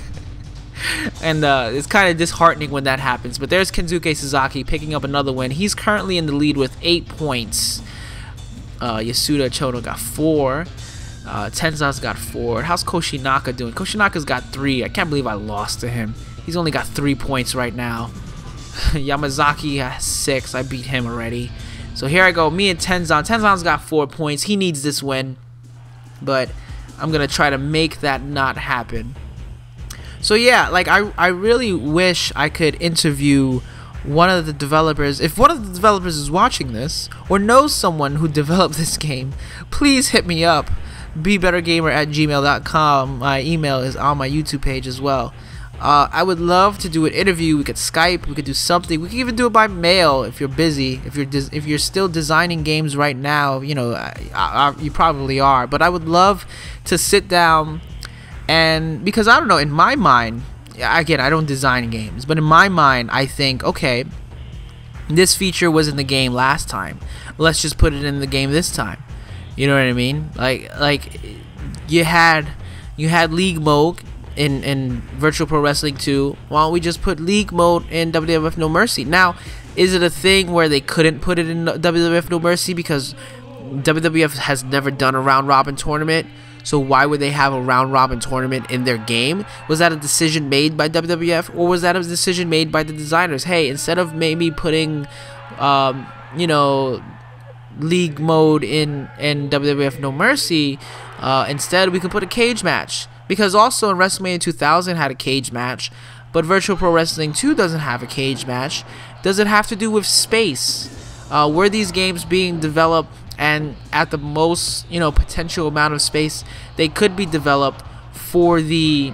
Speaker 1: And it's kind of disheartening when that happens. But there's Kensuke Sasaki picking up another win. He's currently in the lead with 8 points. Yasuda Chono got 4. Tenzan's got 4. How's Koshinaka doing? Koshinaka's got 3. I can't believe I lost to him. He's only got 3 points right now. Yamazaki has 6. I beat him already. So here I go. Me and Tenzan. Tenzan's got 4 points. He needs this win. But I'm going to try to make that not happen. So yeah, like I really wish I could interview one of the developers. If one of the developers is watching this or knows someone who developed this game, please hit me up. BeBetterGamer@gmail.com. My email is on my YouTube page as well. I would love to do an interview. We could Skype. We could do something. We could even do it by mail if you're busy. If you're still designing games right now, you know, you probably are. But I would love to sit down and, because I don't know, in my mind, again, I don't design games, but in my mind, I think, okay, this feature was in the game last time. Let's just put it in the game this time. You know what I mean? Like you had League mode in Virtual Pro Wrestling 2. Why don't we just put League mode in WWF No Mercy? Now, is it a thing where they couldn't put it in WWF No Mercy because WWF has never done a round robin tournament? So why would they have a round robin tournament in their game? Was that a decision made by WWF, or was that a decision made by the designers? Hey, instead of maybe putting, you know, League mode in WWF No Mercy, instead we could put a cage match. Because also in WrestleMania 2000 had a cage match, but Virtual Pro Wrestling 2 doesn't have a cage match. Does it have to do with space? Were these games being developed and at the most, you know, potential amount of space they could be developed for the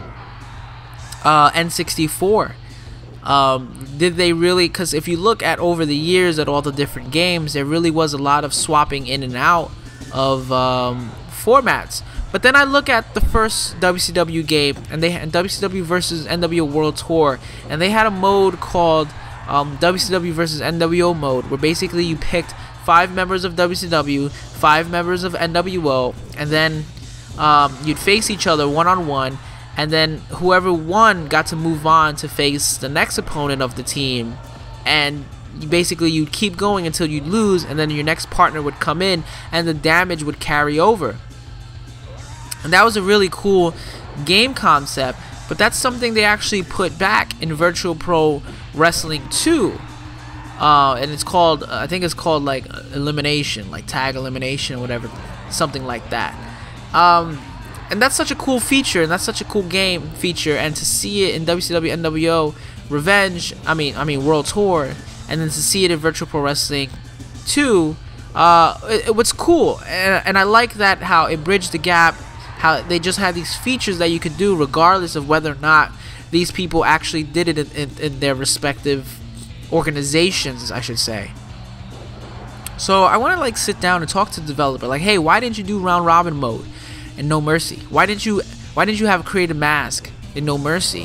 Speaker 1: N64? Did they really? Because if you look at over the years at all the different games, there really was a lot of swapping in and out of formats. But then I look at the first WCW game, and they had WCW versus NWO World Tour, and they had a mode called WCW versus NWO mode, where basically you picked 5 members of WCW, 5 members of NWO, and then you'd face each other one-on-one, and then whoever won got to move on to face the next opponent of the team, and basically you'd keep going until you'd lose, and then your next partner would come in, and the damage would carry over. And that was a really cool game concept, but that's something they actually put back in Virtual Pro Wrestling 2. And it's called, I think it's called like elimination, like tag elimination, whatever, something like that. And that's such a cool feature, and that's such a cool game feature. And to see it in WCW NWO Revenge, I mean World Tour, and then to see it in Virtual Pro Wrestling 2, it was cool. And I like that how it bridged the gap, how they just had these features that you could do regardless of whether or not these people actually did it in their respective organizations, I should say. So I want to like sit down and talk to the developer, like, hey, why didn't you do round robin mode in No Mercy? Why didn't you have Create a Mask in No Mercy?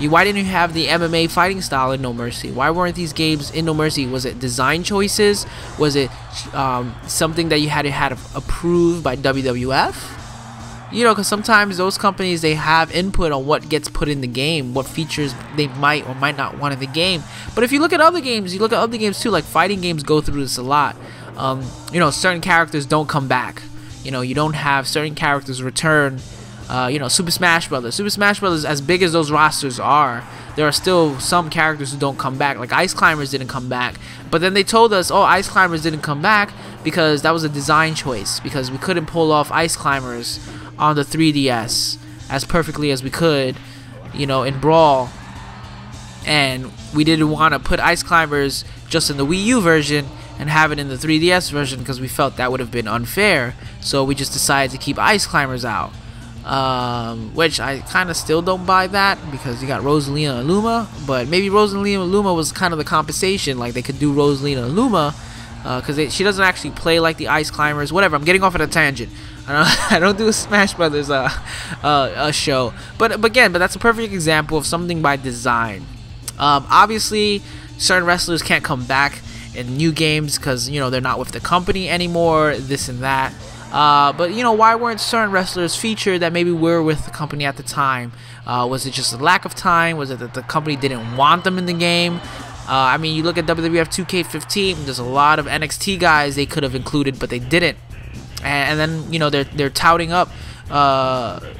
Speaker 2: Why didn't you have the MMA fighting style in No Mercy? Why weren't these games in No Mercy? Was it design choices? Was it something that you had to have approved by WWF? You know, because sometimes those companies, they have input on what gets put in the game, what features they might or might not want in the game. But if you look at other games, you look at other games too, like fighting games go through this a lot. You know, certain characters don't come back. You know, you don't have certain characters return. You know, Super Smash Brothers. Super Smash Brothers, as big as those rosters are, there are still some characters who don't come back. Like Ice Climbers didn't come back. But then they told us, oh, Ice Climbers didn't come back because that was a design choice. Because we couldn't pull off Ice Climbers on the 3DS as perfectly as we could, you know, in Brawl. And we didn't want to put Ice Climbers just in the Wii U version and have it in the 3DS version because we felt that would have been unfair. So we just decided to keep Ice Climbers out. Which I kind of still don't buy that because you got Rosalina and Luma, but maybe Rosalina and Luma was kind of the compensation. Like they could do Rosalina and Luma because she doesn't actually play like the Ice Climbers. Whatever, I'm getting off at a tangent. I don't do a Smash Brothers show, but that's a perfect example of something by design. Obviously, certain wrestlers can't come back in new games because, you know, they're not with the company anymore. This and that. But you know, why weren't certain wrestlers featured that maybe were with the company at the time? Was it just a lack of time? Was it that the company didn't want them in the game? I mean, you look at WWF 2K15. There's a lot of NXT guys they could have included, but they didn't. And then, you know, they're touting up WWE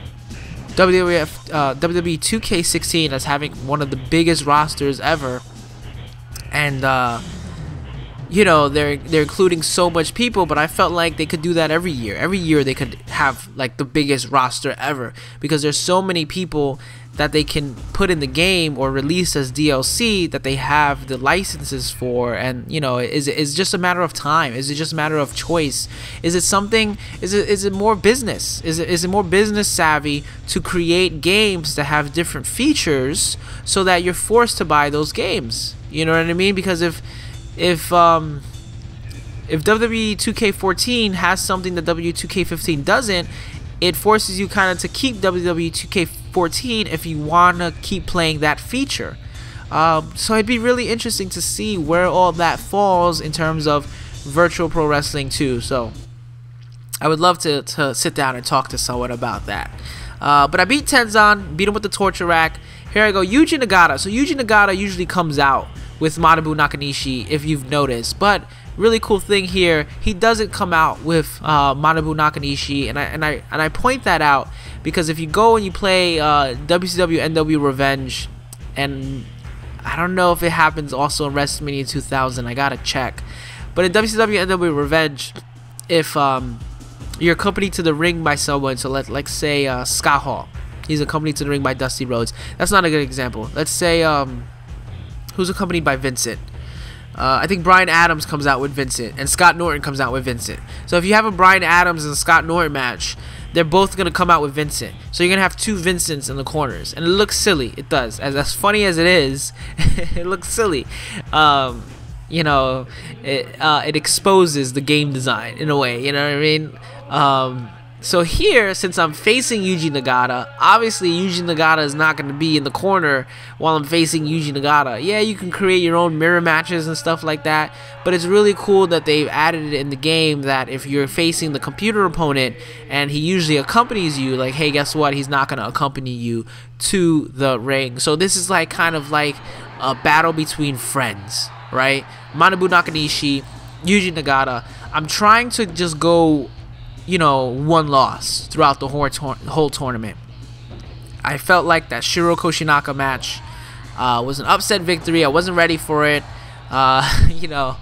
Speaker 2: 2K16 as having one of the biggest rosters ever, and you know, they're including so much people, but I felt like they could do that every year. Every year they could have like the biggest roster ever because there's so many people that they can put in the game or release as DLC that they have the licenses for. And you know, is it just a matter of time? Is it just a matter of choice? Is it something? Is it more business? Is it more business savvy to create games that have different features so that you're forced to buy those games? You know what I mean? Because if WWE 2K14 has something that W2K15 doesn't, it forces you kind of to keep WWE 2K14 if you want to keep playing that feature. So it'd be really interesting to see where all that falls in terms of virtual pro wrestling too. So I would love to sit down and talk to someone about that. But I beat Tenzan, beat him with the torture rack. Here I go, Yuji Nagata. So Yuji Nagata usually comes out with Manabu Nakanishi, if you've noticed, but really cool thing here, he doesn't come out with Manabu Nakanishi, and I point that out because if you go and you play WCW NW Revenge, and I don't know if it happens also in WrestleMania 2000, I gotta check, but in WCW NW Revenge, if you're accompanied to the ring by someone, so let's say Scott Hall, he's accompanied to the ring by Dusty Rhodes. That's not a good example. Let's say who's accompanied by Vincent? I think Bryan Adams comes out with Vincent, and Scott Norton comes out with Vincent. So if you have a Bryan Adams and Scott Norton match, they're both going to come out with Vincent. So you're going to have two Vincents in the corners, and it looks silly. It does. As funny as it is, it looks silly. You know, it exposes the game design in a way, you know what I mean? So here, since I'm facing Yuji Nagata, obviously Yuji Nagata is not going to be in the corner while I'm facing Yuji Nagata. Yeah, you can create your own mirror matches and stuff like that, but it's really cool that they've added it in the game that if you're facing the computer opponent and he usually accompanies you, like, hey, guess what? He's not going to accompany you to the ring. So this is like kind of like a battle between friends, right? Manabu Nakanishi, Yuji Nagata. I'm trying to just go, you know, one loss throughout the whole tournament. I felt like that Shiro Koshinaka match was an upset victory. I wasn't ready for it. You know,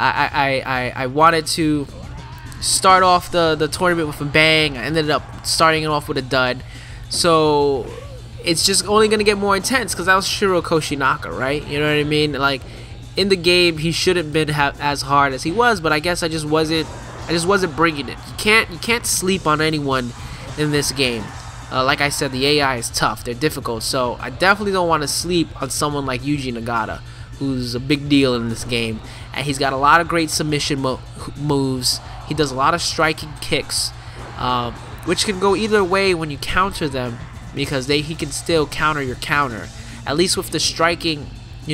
Speaker 2: I wanted to start off the tournament with a bang. I ended up starting it off with a dud. So it's just only going to get more intense because that was Shiro Koshinaka, right? You know what I mean? Like, in the game, he shouldn't been as hard as he was, but I guess I just wasn't bringing it. You can't sleep on anyone in this game. Like I said, the AI is tough. They're difficult. So I definitely don't want to sleep on someone like Yuji Nagata, who's a big deal in this game. And he's got a lot of great submission moves. He does a lot of striking kicks, which can go either way when you counter them, because he can still counter your counter. at least with the striking,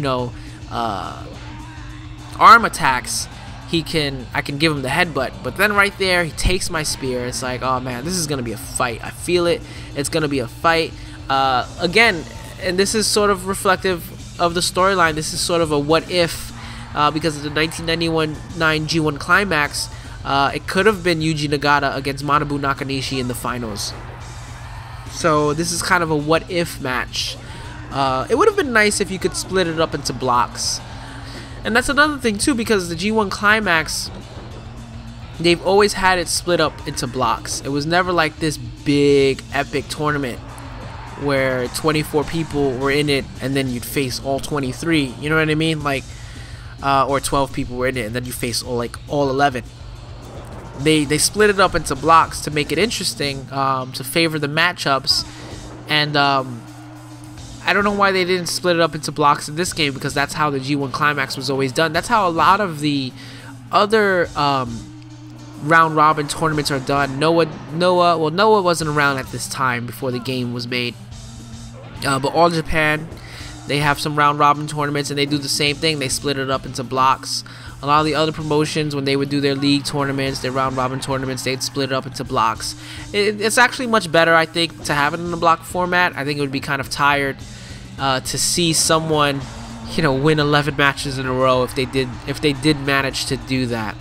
Speaker 2: arm attacks, I can give him the headbutt. But then right there, he takes my spear. It's like, oh man, this is gonna be a fight. I feel it. It's gonna be a fight. Again, and this is sort of reflective of the storyline. This is sort of a what if, because of the 1991 G1 Climax. It could have been Yuji Nagata against Manabu Nakanishi in the finals. So this is kind of a what if match. It would have been nice if you could split it up into blocks. And that's another thing too, because the G1 Climax, they've always had it split up into blocks. It was never like this big epic tournament where 24 people were in it and then you'd face all 23. You know what I mean? Like, or 12 people were in it and then you face all 11. They split it up into blocks to make it interesting, to favor the matchups. And I don't know why they didn't split it up into blocks in this game, because that's how the G1 Climax was always done. That's how a lot of the other round robin tournaments are done. Noah wasn't around at this time before the game was made, but All Japan, they have some round robin tournaments and they do the same thing. They split it up into blocks. A lot of the other promotions, when they would do their league tournaments, their round robin tournaments, they'd split it up into blocks. It's actually much better, I think, to have it in a block format. I think it would be kind of tired to see someone, win 11 matches in a row if they did manage to do that.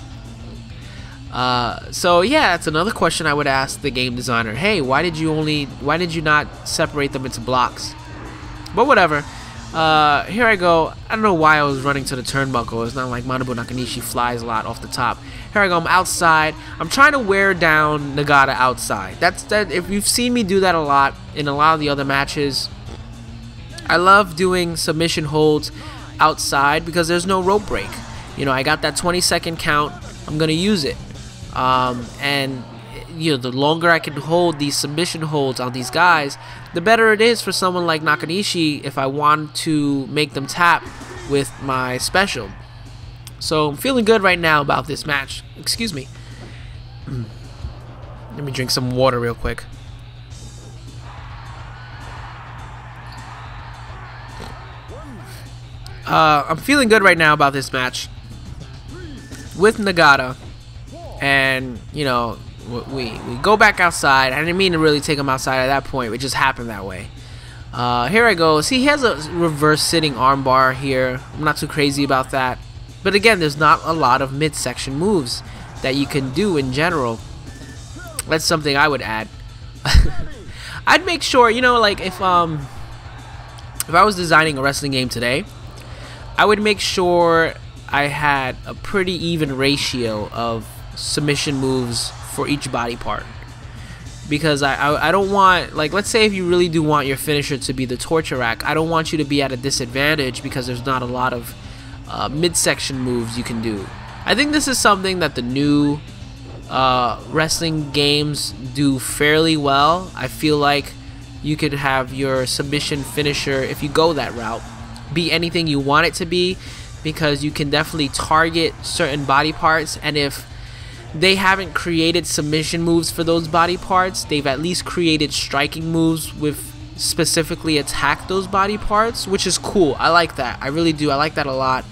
Speaker 2: So yeah, that's another question I would ask the game designer. Hey, why did you not separate them into blocks? But whatever. Here I go. I don't know why I was running to the turnbuckle. It's not like Manabu Nakanishi flies a lot off the top. Here I go. I'm outside. I'm trying to wear down Nagata outside. If you've seen me do that a lot in a lot of the other matches, I love doing submission holds outside because there's no rope break. I got that 20-second count. I'm gonna use it. And the longer I can hold these submission holds on these guys, the better it is for someone like Nakanishi if I want to make them tap with my special. So I'm feeling good right now about this match. Excuse me. Let me drink some water real quick. I'm feeling good right now about this match with Nagata. And, we go back outside. I didn't mean to really take him outside at that point. It just happened that way. Here I go. See, he has a reverse sitting armbar here. I'm not too crazy about that. But again, there's not a lot of midsection moves that you can do in general. That's something I would add. I'd make sure, if I was designing a wrestling game today, I would make sure I had a pretty even ratio of submission moves for each body part, because I don't want, let's say if you really do want your finisher to be the torture rack, I don't want you to be at a disadvantage because there's not a lot of midsection moves you can do. I think this is something that the new wrestling games do fairly well. I feel like you could have your submission finisher, if you go that route, be anything you want it to be, because you can definitely target certain body parts, and if they haven't created submission moves for those body parts, they've at least created striking moves with specifically attack those body parts, which is cool. I like that. I really do. I like that a lot.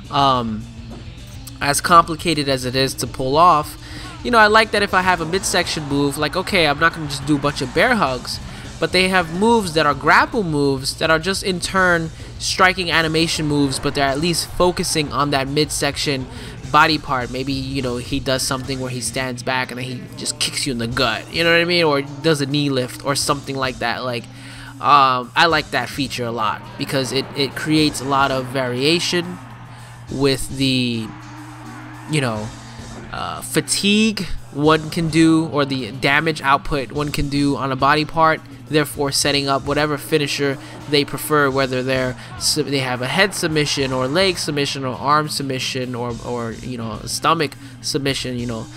Speaker 2: As complicated as it is to pull off, I like that if I have a midsection move, okay, I'm not going to just do a bunch of bear hugs, but they have moves that are grapple moves that are just in turn striking animation moves, but they're at least focusing on that midsection body part. Maybe he does something where he stands back and then he just kicks you in the gut, you know what I mean, or does a knee lift or something like that. I like that feature a lot because it creates a lot of variation with the fatigue one can do, or the damage output one can do on a body part, therefore setting up whatever finisher they prefer, whether they have a head submission or leg submission or arm submission or stomach submission.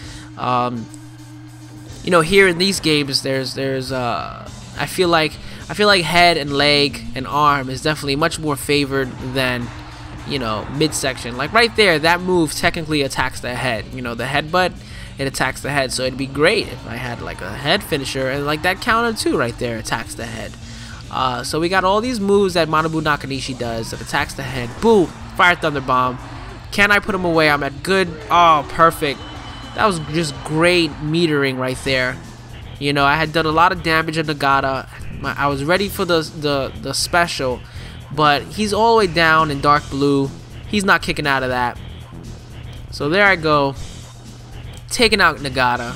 Speaker 2: Here in these games there's I feel like head and leg and arm is definitely much more favored than midsection. Right there, that move technically attacks the head. The headbutt, it attacks the head. So it'd be great if I had a head finisher, and that counter too right there attacks the head. So we got all these moves that Manabu Nakanishi does that attacks the head. Boom! Fire Thunder Bomb. Can I put him away? I'm at good. Oh, perfect. That was just great metering right there. You know, I had done a lot of damage on Nagata. I was ready for the special, but he's all the way down in dark blue. He's not kicking out of that. So there I go, taking out Nagata.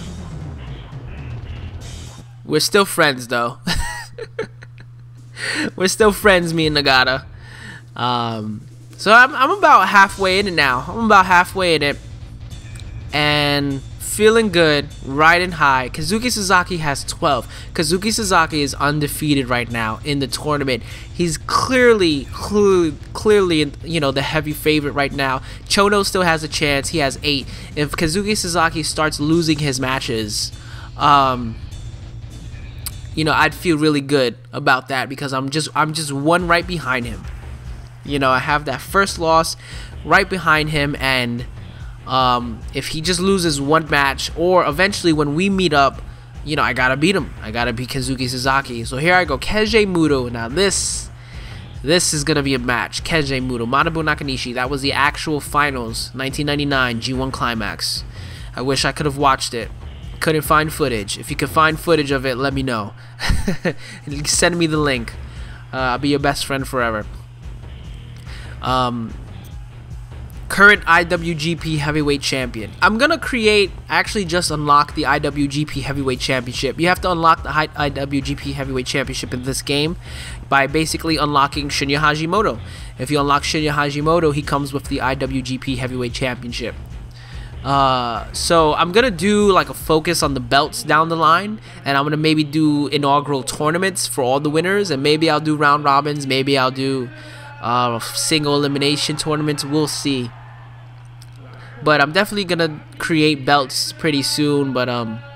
Speaker 2: We're still friends though. We're still friends, me and Nagata. So I'm about halfway in it now. I'm about halfway in it, and feeling good, riding high. Kazuki Sasaki has 12. Kazuki Sasaki is undefeated right now in the tournament. He's clearly, you know, the heavy favorite right now. Chono still has a chance. He has 8. If Kazuki Sasaki starts losing his matches, you know, I'd feel really good about that, because I'm just one right behind him. You know, I have that first loss right behind him, and if he just loses one match, or eventually when we meet up, you know, I gotta beat him. I gotta beat Kazuki Sasaki. So here I go, Keiji Mutoh. Now this is gonna be a match. Keiji Mutoh, Manabu Nakanishi. That was the actual finals, 1999 G1 Climax. I wish I could have watched it. Couldn't find footage. If you could find footage of it, let me know. Send me the link. I'll be your best friend forever. Current IWGP Heavyweight Champion. I'm gonna actually just unlock the IWGP Heavyweight Championship. You have to unlock the IWGP Heavyweight Championship in this game by basically unlocking Shinya Hashimoto. If you unlock Shinya Hashimoto, he comes with the IWGP Heavyweight Championship. So I'm gonna do like a focus on the belts down the line, and I'm gonna maybe do inaugural tournaments for all the winners, and maybe I'll do round robins, maybe I'll do single elimination tournaments. We'll see. But I'm definitely gonna create belts pretty soon. But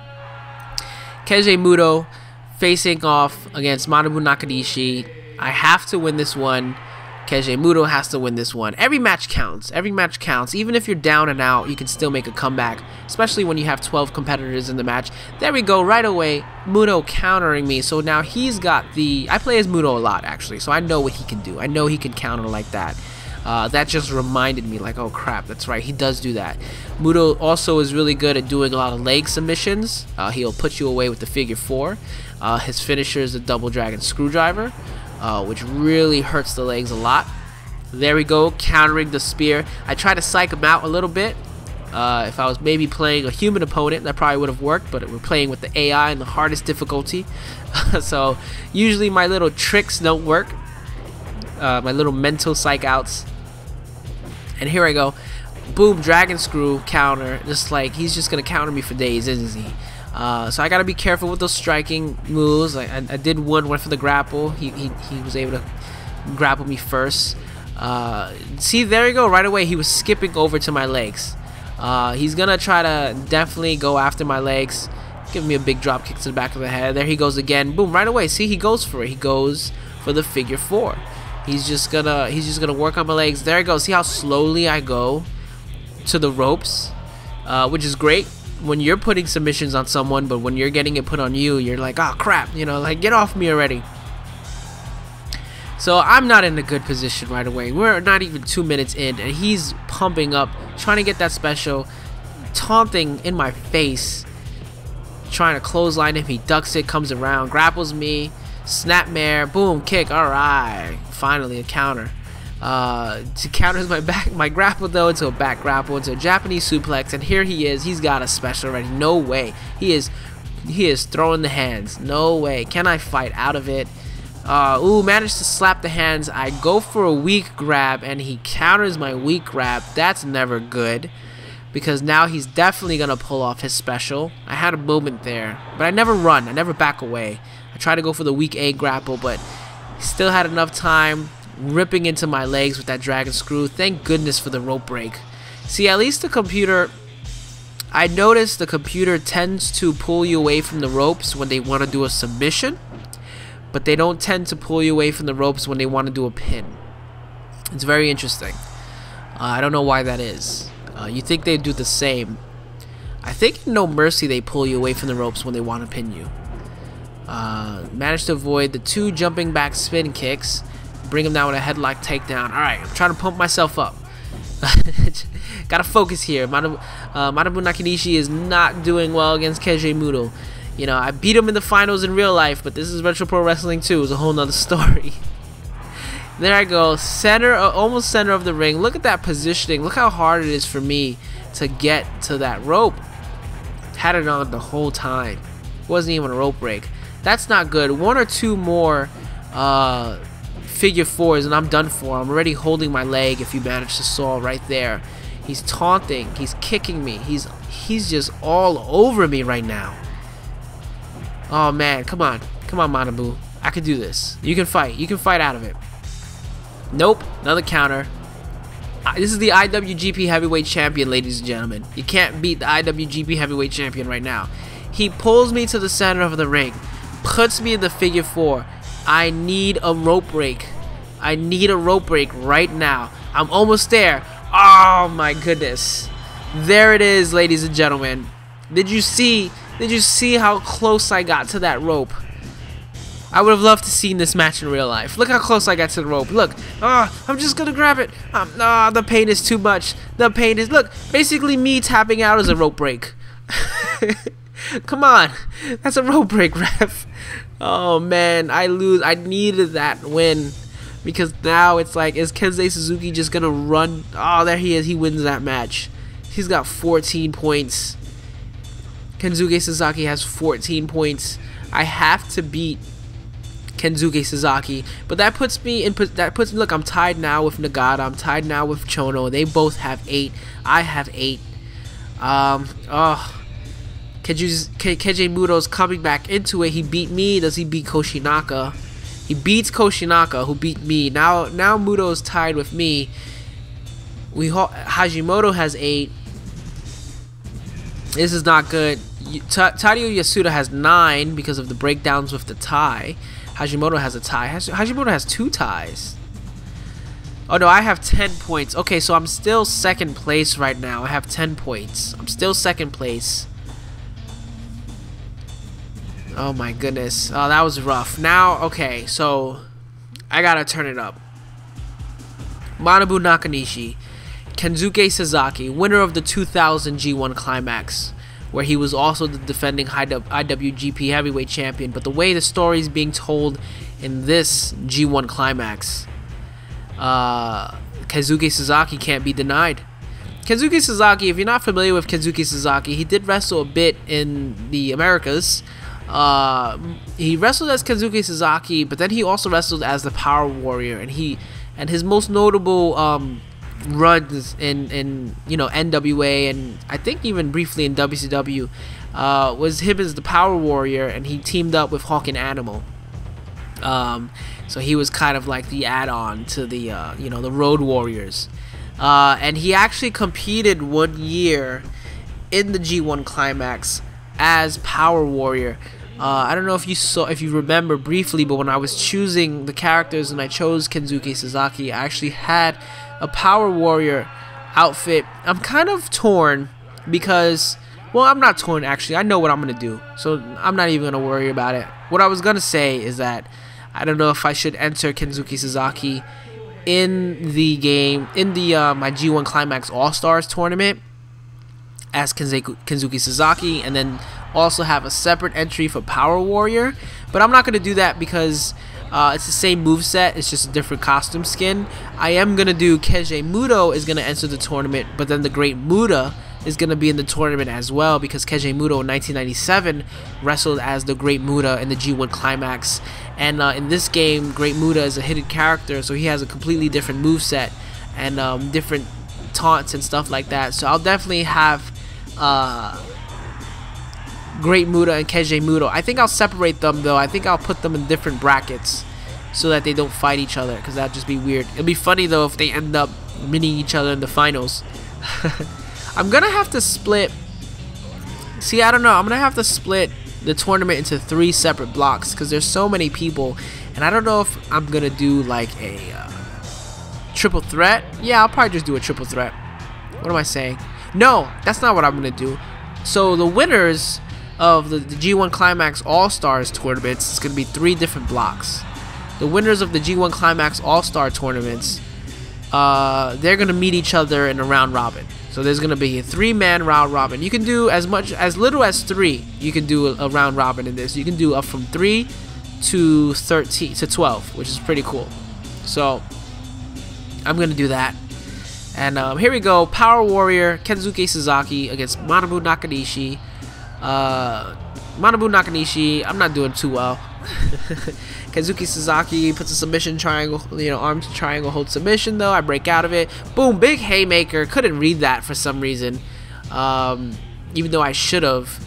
Speaker 2: Keiji Mutoh facing off against Manabu Nakanishi. I have to win this one. Keiji Mutoh has to win this one. Every match counts. Every match counts. Even if you're down and out, you can still make a comeback, especially when you have 12 competitors in the match. There we go. Right away, Mutoh countering me. So now he's got the... I play as Mutoh a lot, actually, so I know what he can do. I know he can counter like that. That just reminded me, like, oh crap, that's right, he does do that. Mutoh also is really good at doing a lot of leg submissions. He'll put you away with the figure 4. His finisher is the double dragon screwdriver, which really hurts the legs a lot. There we go, countering the spear. I try to psych him out a little bit. If I was maybe playing a human opponent, that probably would have worked, but we're playing with the AI and the hardest difficulty. So usually my little tricks don't work. My little mental psych outs. And here I go. Boom, dragon screw counter. Just like, he's just going to counter me for days, isn't he? So I got to be careful with those striking moves. I did went for the grapple. He was able to grapple me first. See, there you go. Right away, he was skipping over to my legs. He's going to try to definitely go after my legs. Give me a big drop kick to the back of the head. There he goes again. Boom, right away. See, he goes for it. He goes for the figure 4. He's just gonna work on my legs. There I go. See how slowly I go to the ropes, which is great when you're putting submissions on someone, but when you're getting it put on you, you're like, oh crap, you know, like, get off me already. So I'm not in a good position right away. We're not even 2 minutes in, and he's pumping up, trying to get that special, taunting in my face, trying to clothesline him. He ducks it, comes around, grapples me. Snapmare, boom, kick, alright. Finally a counter. To counters my grapple though into a back grapple, into a Japanese suplex, and here he is. He's got a special already. No way. He is throwing the hands. No way. Can I fight out of it? Ooh, managed to slap the hands. I go for a weak grab, and he counters my weak grab. That's never good, because now he's definitely gonna pull off his special. I had a moment there, but I never run. I never back away. I tried to go for the weak A grapple, but he still had enough time ripping into my legs with that dragon screw. Thank goodness for the rope break. See, at least the computer, I noticed the computer tends to pull you away from the ropes when they want to do a submission, but they don't tend to pull you away from the ropes when they want to do a pin. It's very interesting. I don't know why that is. You think they'd do the same. I think in No Mercy they pull you away from the ropes when they want to pin you. Managed to avoid the 2 jumping back spin kicks. Bring him down with a headlock takedown. Alright, I'm trying to pump myself up. Gotta focus here. Manabu Nakanishi is not doing well against Keiji Mutoh. You know, I beat him in the finals in real life, but this is Retro Pro Wrestling 2. It's a whole nother story. There I go. Center, almost center of the ring. Look at that positioning. Look how hard it is for me to get to that rope. Had it on the whole time. Wasn't even a rope break. That's not good. 1 or 2 more figure 4s and I'm done for. I'm already holding my leg if you manage to saw right there. He's taunting. He's kicking me. He's just all over me right now. Oh man, come on. Come on, Manabu. I can do this. You can fight. You can fight out of it. Nope. Another counter. This is the IWGP Heavyweight Champion, ladies and gentlemen. You can't beat the IWGP Heavyweight Champion right now. He pulls me to the center of the ring. Puts me in the figure 4. I need a rope break. I need a rope break right now. I'm almost there. Oh my goodness. There it is, ladies and gentlemen. Did you see how close I got to that rope? I would have loved to see this match in real life. Look how close I got to the rope. Look. I'm just gonna grab it. The pain is too much. The pain is, look, basically me tapping out is a rope break. Come on. That's a rope break, ref. Oh man, I lose. I needed that win. Because now it's like, is Kensuke Sasaki just gonna run? Oh, there he is. He wins that match. He's got 14 points. Kensuke Sasaki has 14 points. I have to beat Kensuke Sasaki, but that puts me in. Look, I'm tied now with Nagata. I'm tied now with Chono. They both have 8. I have 8. Keiji Mutoh's coming back into it. He beat me. Does he beat Koshinaka? He beats Koshinaka, who beat me. Now Mutoh's tied with me. Hashimoto has 8. This is not good. Tadao Yasuda has 9 because of the breakdowns with the tie. Hashimoto has a tie. Hashimoto has 2 ties. Oh no, I have 10 points. Okay, so I'm still second place right now. I have 10 points. I'm still second place. Oh my goodness. Oh, that was rough. Now, okay, so I gotta turn it up. Manabu Nakanishi, Kensuke Sasaki, winner of the 2000 G1 Climax, where he was also the defending IWGP Heavyweight Champion. But the way the story is being told in this G1 Climax, Kensuke Sasaki can't be denied. Kensuke Sasaki, if you're not familiar with Kensuke Sasaki, he did wrestle a bit in the Americas. He wrestled as Kensuke Sasaki, but then he also wrestled as the Power Warrior, and his most notable runs in you know, NWA, and I think even briefly in WCW, was him as the Power Warrior, and he teamed up with Hawk and Animal. So he was kind of like the add-on to the you know, the Road Warriors, and he actually competed 1 year in the G1 Climax as Power Warrior. I don't know if you remember briefly, but when I was choosing the characters and I chose Kensuke Sasaki, I actually had a Power Warrior outfit. I'm kind of torn because, well, I'm not torn actually. I know what I'm gonna do, so I'm not even gonna worry about it. What I was gonna say is that I don't know if I should enter Kensuke Sasaki in the game, in the my G1 Climax All Stars tournament as Kensuke Sasaki, and then also have a separate entry for Power Warrior. But I'm not going to do that because it's the same moveset, it's just a different costume skin. I am going to do Keiji Mutoh is going to enter the tournament, but then the Great Muta is going to be in the tournament as well, because Keiji Mutoh in 1997 wrestled as the Great Muta in the G1 Climax. And in this game, Great Muta is a hidden character, so he has a completely different moveset and different taunts and stuff like that. So I'll definitely have Great Muta and Keiji Mutoh. I think I'll separate them though. I think I'll put them in different brackets so that they don't fight each other, because that'd just be weird. It'd be funny though if they end up winning each other in the finals. I'm gonna have to split. See, I don't know. I'm gonna have to split the tournament into 3 separate blocks because there's so many people, and I don't know if I'm gonna do like a triple threat. Yeah, I'll probably just do a triple threat. What am I saying? No, that's not what I'm gonna do. So the winners of the G1 Climax All-Stars tournaments is going to be 3 different blocks. The winners of the G1 Climax All-Star tournaments, they're going to meet each other in a round robin. So there's going to be a 3-man round robin. You can do as little as 3. You can do a round robin in this. You can do up from 3 to 13 to 12, which is pretty cool. So I'm going to do that. And here we go. Power Warrior Kensuke Sasaki against Manabu Nakanishi. Manabu Nakanishi, I'm not doing too well. Kensuke Sasaki puts a submission triangle, arm to triangle hold submission though. I break out of it. Boom, big haymaker. Couldn't read that for some reason. Even though I should have.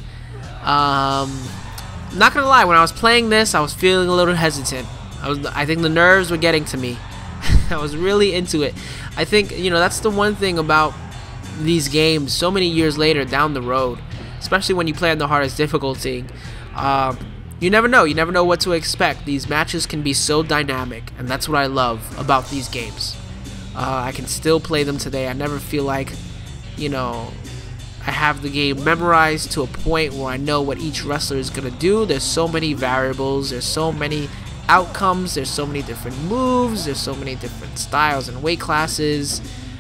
Speaker 2: Not gonna lie, when I was playing this, I was feeling a little hesitant. I think the nerves were getting to me. I was really into it. I think, that's the one thing about these games so many years later down the road, especially when you play on the hardest difficulty. You never know. You never know what to expect. These matches can be so dynamic, and that's what I love about these games. I can still play them today. I never feel like, I have the game memorized to a point where I know what each wrestler is going to do. There's so many variables. There's so many outcomes. There's so many different moves. There's so many different styles and weight classes.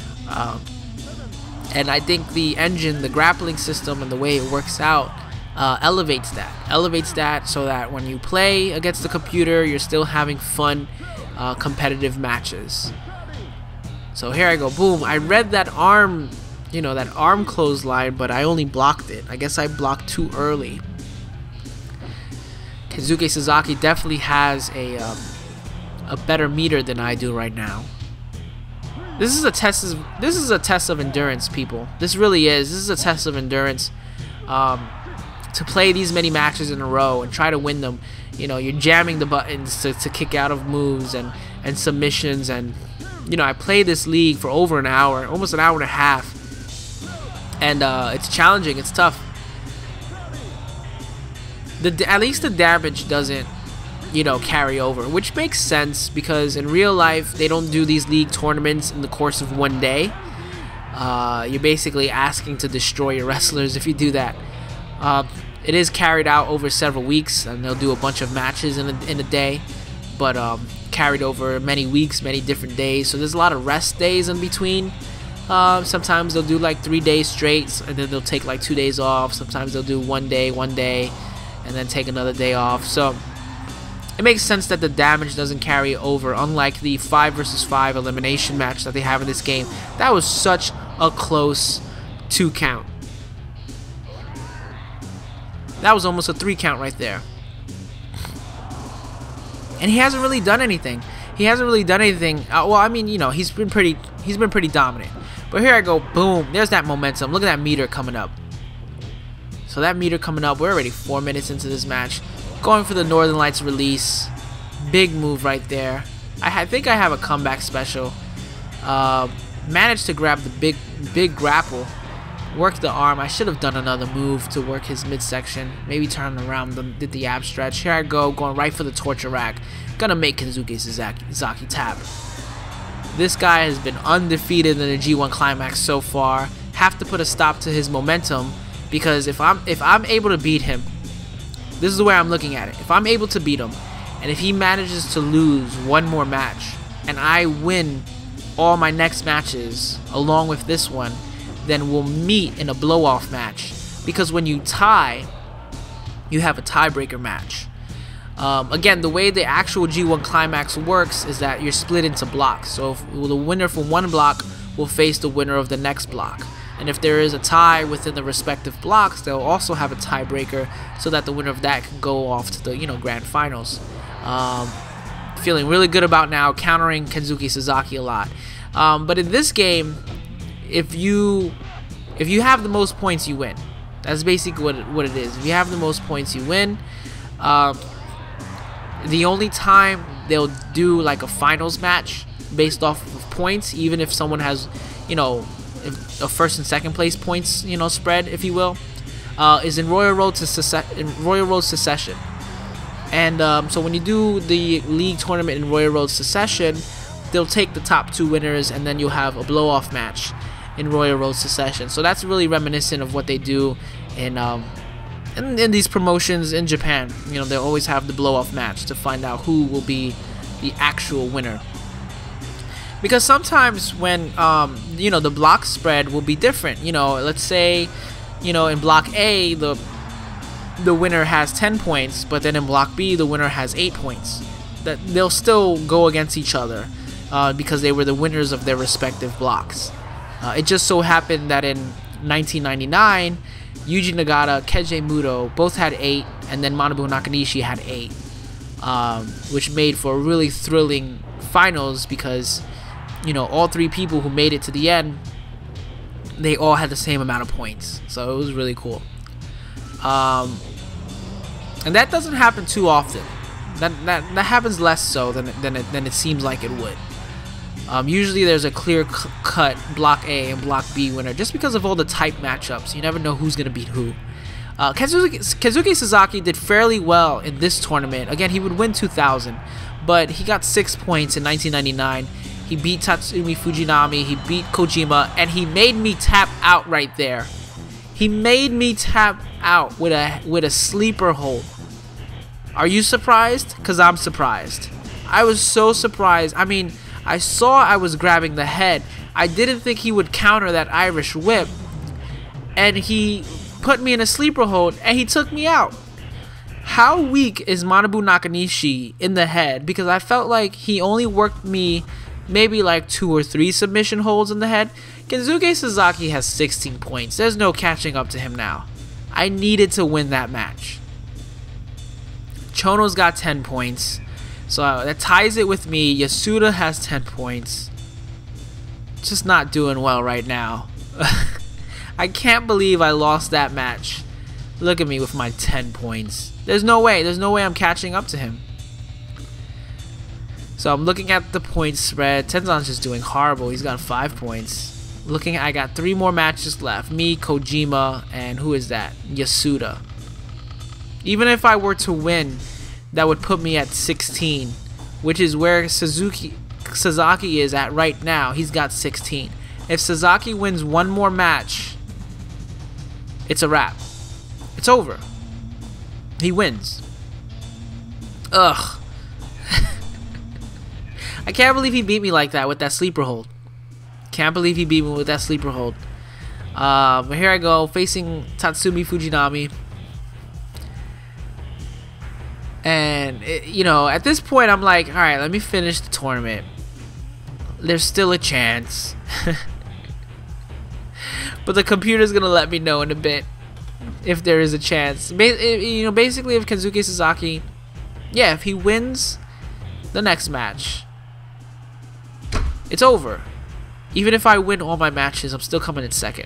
Speaker 2: And I think the engine, the grappling system, and the way it works out elevates that so that when you play against the computer, you're still having fun, competitive matches. So here I go, boom. I read that arm, that arm clothesline, but I only blocked it. I guess I blocked too early. Kensuke Sasaki definitely has a better meter than I do right now. This is a test of endurance, people. This really is. This is a test of endurance. To play these many matches in a row and try to win them, you're jamming the buttons to kick out of moves and submissions, and I played this league for over an hour, almost an hour and a half, and it's challenging, it's tough. At least the damage doesn't carry over, which makes sense because in real life they don't do these league tournaments in the course of one day. You're basically asking to destroy your wrestlers if you do that. It is carried out over several weeks, and they'll do a bunch of matches in a day, but carried over many weeks, many different days. So there's a lot of rest days in between. Sometimes they'll do like 3 days straight, and then they'll take like 2 days off. Sometimes they'll do one day, and then take another day off. So it makes sense that the damage doesn't carry over, unlike the 5 versus 5 elimination match that they have in this game. That was such a close 2 count. That was almost a 3 count right there. And he hasn't really done anything. Well, I mean, he's been pretty dominant. But here I go, boom. There's that momentum. Look at that meter coming up. So that meter coming up. We're already 4 minutes into this match. Going for the Northern Lights release. Big move right there. I think I have a comeback special. Managed to grab the big grapple. Work the arm. I should have done another move to work his midsection. Maybe turn around, did the ab stretch. Here I go, going right for the torture rack. Gonna make Kensuke Sasaki tap. This guy has been undefeated in the G1 Climax so far. Have to put a stop to his momentum, because if I'm able to beat him, this is the way I'm looking at it. If I'm able to beat him, and if he manages to lose one more match, and I win all my next matches along with this one, then we'll meet in a blow-off match. Because when you tie, you have a tiebreaker match. Again, the way the actual G1 Climax works is that you're split into blocks. So the winner from one block will face the winner of the next block. And if there is a tie within the respective blocks, they'll also have a tiebreaker so that the winner of that can go off to the grand finals. Feeling really good about now, countering Kensuke Sasaki a lot. But in this game, if you have the most points, you win. That's basically what it is. If you have the most points, you win. The only time they'll do like a finals match based off of points, even if someone has, a first and second place points, spread, if you will, is in Royal Road to Secession. And so when you do the league tournament in Royal Road Secession, they'll take the top 2 winners, and then you'll have a blow-off match in Royal Road Secession. So that's really reminiscent of what they do in in these promotions in Japan, you know, they always have the blow-off match to find out who will be the actual winner. Because sometimes when, you know, the block spread will be different. You know, let's say, you know, in Block A, the winner has 10 points, but then in Block B, the winner has 8 points. That they'll still go against each other because they were the winners of their respective blocks. It just so happened that in 1999, Yuji Nagata, Keiji Mutoh both had 8, and then Manabu Nakanishi had 8, which made for a really thrilling finals because, you know, all 3 people who made it to the end, they all had the same amount of points. So it was really cool. And that doesn't happen too often. That happens less so than it seems like it would. Usually there's a clear-cut Block A and Block B winner just because of all the type matchups. You never know who's going to beat who. Kensuke Sasaki did fairly well in this tournament. Again, he would win 2,000, but he got 6 points in 1999. He beat Tatsumi Fujinami, he beat Kojima, and he made me tap out right there. He made me tap out with a sleeper hold. Are you surprised? Because I'm surprised. I was so surprised. I mean, I saw I was grabbing the head. I didn't think he would counter that Irish whip. And he put me in a sleeper hold and he took me out. How weak is Manabu Nakanishi in the head? Because I felt like he only worked me maybe like 2 or 3 submission holds in the head. Kensuke Sasaki has 16 points. There's no catching up to him now. I needed to win that match. Chono's got 10 points. So that ties it with me. Yasuda has 10 points. Just not doing well right now. I can't believe I lost that match. Look at me with my 10 points. There's no way I'm catching up to him. So I'm looking at the point spread. Tenzan's just doing horrible. He's got 5 points. I got 3 more matches left. Me, Kojima, and who is that? Yasuda. Even if I were to win, that would put me at 16, which is where Sasaki is at right now. He's got 16. If Sasaki wins 1 more match, it's a wrap. It's over. He wins. Ugh. I can't believe he beat me like that with that sleeper hold. Can't believe he beat me with that sleeper hold. But here I go, facing Tatsumi Fujinami. And, you know, at this point, I'm like, alright, let me finish the tournament. There's still a chance. But the computer's going to let me know in a bit if there is a chance. You know, basically, if Kensuke Sasaki, yeah, if he wins the next match, it's over. Even if I win all my matches, I'm still coming in second.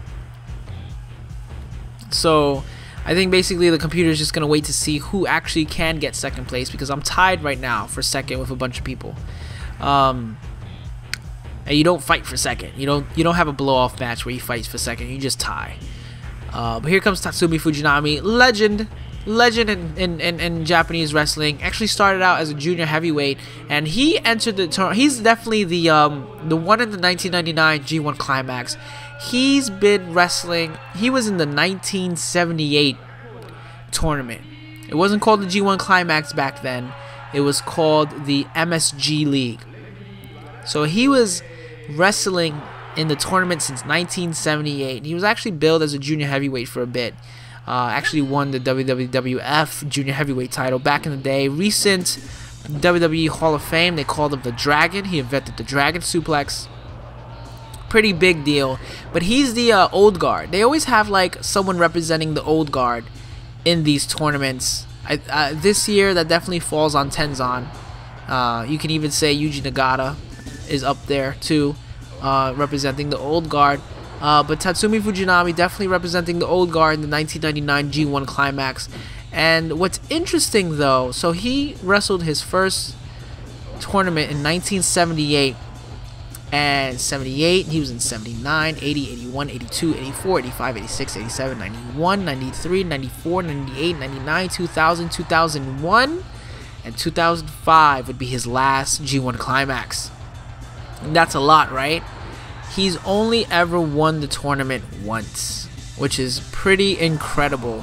Speaker 2: So I think basically the computer is just going to wait to see who actually can get second place, because I'm tied right now for second with a bunch of people. And you don't fight for second. You don't have a blow-off match where you fight for second. You just tie. But here comes Tatsumi Fujinami, legend in Japanese wrestling. Actually started out as a junior heavyweight, and he entered the tournament. He's definitely the one in the 1999 G1 Climax. He's been wrestling. He was in the 1978 tournament. It wasn't called the G1 Climax back then. It was called the MSG League. So he was wrestling in the tournament since 1978. He was actually billed as a junior heavyweight for a bit. Actually won the WWF junior heavyweight title back in the day. Recent WWE Hall of Fame, they called him the Dragon. He invented the Dragon Suplex. Pretty big deal. But he's the old guard. They always have like someone representing the old guard in these tournaments. This year that definitely falls on Tenzan. You can even say Yuji Nagata is up there too, representing the old guard. But Tatsumi Fujinami definitely representing the old guard in the 1999 G1 Climax. And what's interesting though, so he wrestled his first tournament in 1978. And 78, he was in 79, 80, 81, 82, 84, 85, 86, 87, 91, 93, 94, 98, 99, 2000, 2001, and 2005 would be his last G1 Climax. And that's a lot, right? He's only ever won the tournament once, which is pretty incredible.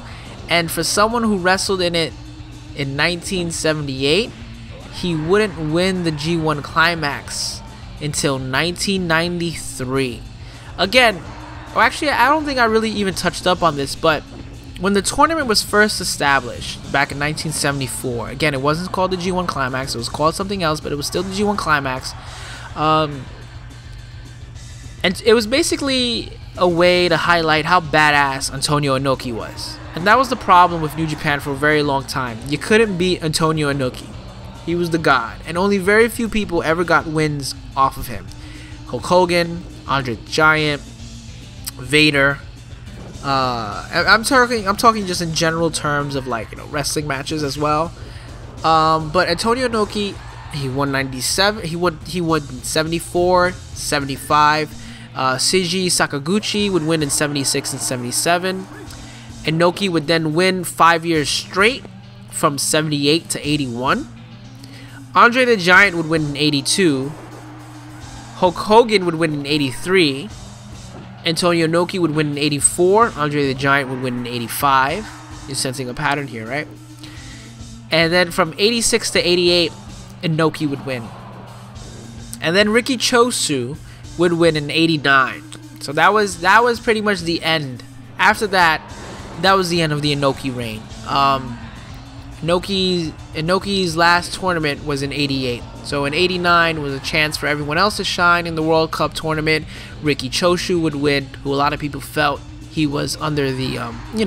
Speaker 2: And for someone who wrestled in it in 1978, he wouldn't win the G1 Climax until 1993. Again, or actually, I don't think I really even touched up on this, but when the tournament was first established back in 1974, again, it wasn't called the G1 Climax, it was called something else, but it was still the G1 Climax. And it was basically a way to highlight how badass Antonio Inoki was. And that was the problem with New Japan for a very long time. You couldn't beat Antonio Inoki. He was the god, and only very few people ever got wins off of him. Hulk Hogan, Andre the Giant, Vader. I'm talking just in general terms of, like, you know, wrestling matches as well. But Antonio Inoki, he won 97. He won 74, 75. Seiji Sakaguchi would win in 76 and 77. Inoki would then win 5 years straight from 78 to 81. Andre the Giant would win in 82. Hulk Hogan would win in 83. Antonio Inoki would win in 84. Andre the Giant would win in 85. You're sensing a pattern here, right? And then from 86 to 88, Inoki would win. And then Riki Chosu would win in 89. So that was pretty much the end. After that, that was the end of the Inoki reign. Inoki's last tournament was in 88. So in 89 was a chance for everyone else to shine in the World Cup tournament. Riki Chosu would win, who a lot of people felt he was under the,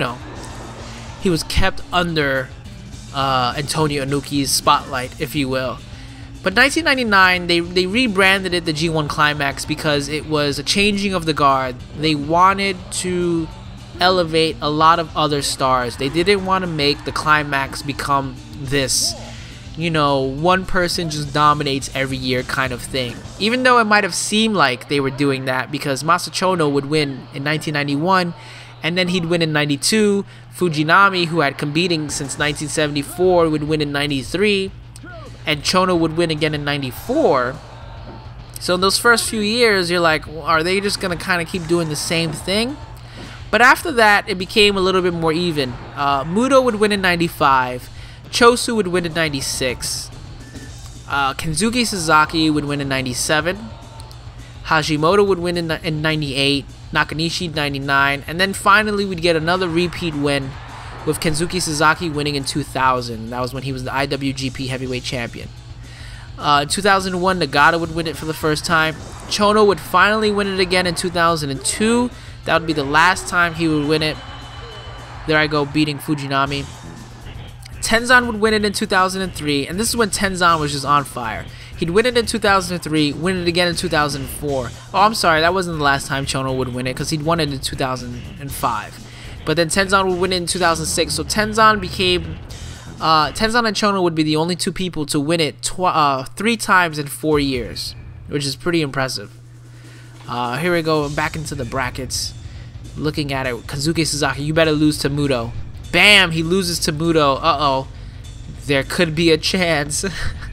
Speaker 2: he was kept under Antonio Inoki's spotlight, if you will. But 1999, they rebranded it the G1 Climax because it was a changing of the guard. They wanted to elevate a lot of other stars. They didn't want to make the Climax become this, one person just dominates every year kind of thing. Even though it might have seemed like they were doing that, because Masahiro Chono would win in 1991, and then he'd win in 92. Fujinami, who had competing since 1974, would win in 93, and Chono would win again in 94. So in those first few years, you're like, well, are they just going to kind of keep doing the same thing? But after that, it became a little bit more even. Muto would win in 95. Chosu would win in 96. Kensuke Sasaki would win in 97. Hashimoto would win in 98. Nakanishi 99. And then finally, we'd get another repeat win with Kensuke Sasaki winning in 2000. That was when he was the IWGP Heavyweight Champion. In 2001, Nagata would win it for the first time. Chono would finally win it again in 2002. That would be the last time he would win it. There I go, beating Fujinami. Tenzan would win it in 2003, and this is when Tenzan was just on fire. He'd win it in 2003, win it again in 2004. Oh, I'm sorry, that wasn't the last time Chono would win it, because he'd won it in 2005. But then Tenzan would win it in 2006, so Tenzan and Chono would be the only two people to win it 3 times in 4 years, which is pretty impressive. Here we go, back into the brackets. Looking at it, Kensuke Sasaki, you better lose to Muto. Bam, he loses to Muto. Uh-oh. There could be a chance.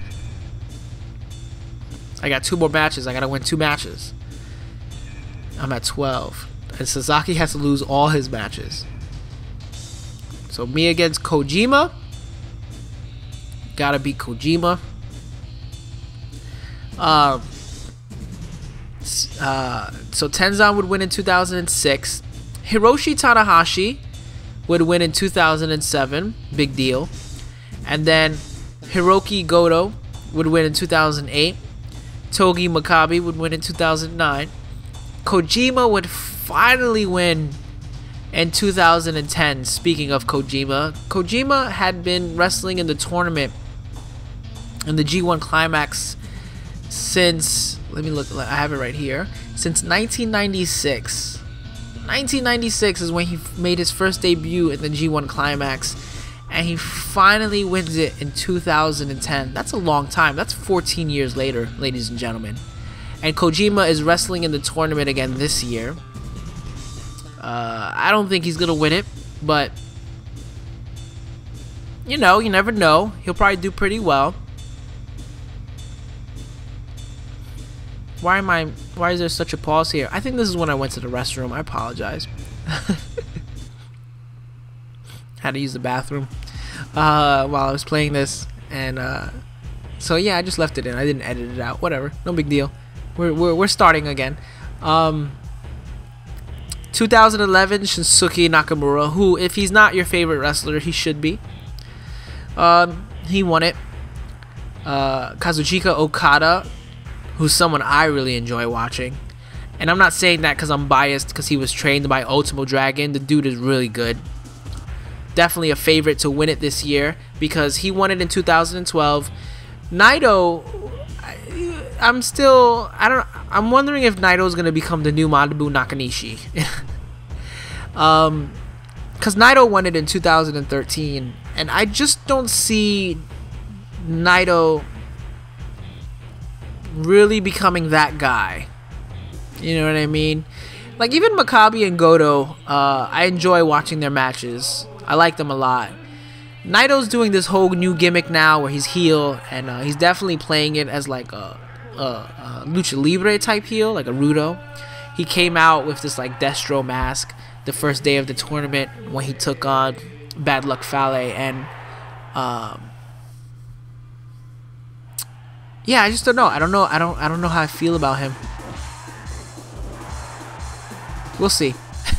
Speaker 2: I got 2 more matches. I gotta win 2 matches. I'm at 12. And Sasaki has to lose all his matches. So me against Kojima. Gotta beat Kojima. So Tenzan would win in 2006. Hiroshi Tanahashi would win in 2007. Big deal. And then Hiroki Goto would win in 2008. Togi Makabe would win in 2009. Kojima would finally win in 2010. Speaking of Kojima, Kojima had been wrestling in the tournament in the G1 Climax since, let me look, I have it right here, since 1996. 1996 is when he made his first debut in the G1 Climax, and he finally wins it in 2010. That's a long time. That's 14 years later, ladies and gentlemen. And Kojima is wrestling in the tournament again this year. I don't think he's gonna win it, but you never know. He'll probably do pretty well. Why is there such a pause here? I think this is when I went to the restroom. I apologize. Had to use the bathroom while I was playing this, and so yeah, I just left it in. I didn't edit it out. Whatever, no big deal. We're starting again. 2011, Shinsuke Nakamura, who, if he's not your favorite wrestler, he should be. He won it. Kazuchika Okada, who's someone I really enjoy watching. And I'm not saying that because I'm biased, because he was trained by Ultimo Dragon. The dude is really good. Definitely a favorite to win it this year, because he won it in 2012. Naito, I'm wondering if Naito is going to become the new Manabu Nakanishi. Because Naito won it in 2013, and I just don't see Naito really becoming that guy. You know what I mean? Like, even Maccabi and Goto, I enjoy watching their matches. I like them a lot. Naito's doing this whole new gimmick now where he's heel, and he's definitely playing it as like a lucha libre type heel, like a Rudo. He came out with this like Destro mask the first day of the tournament when he took on Bad Luck Fale, and yeah, I just don't know. I don't know how I feel about him. We'll see.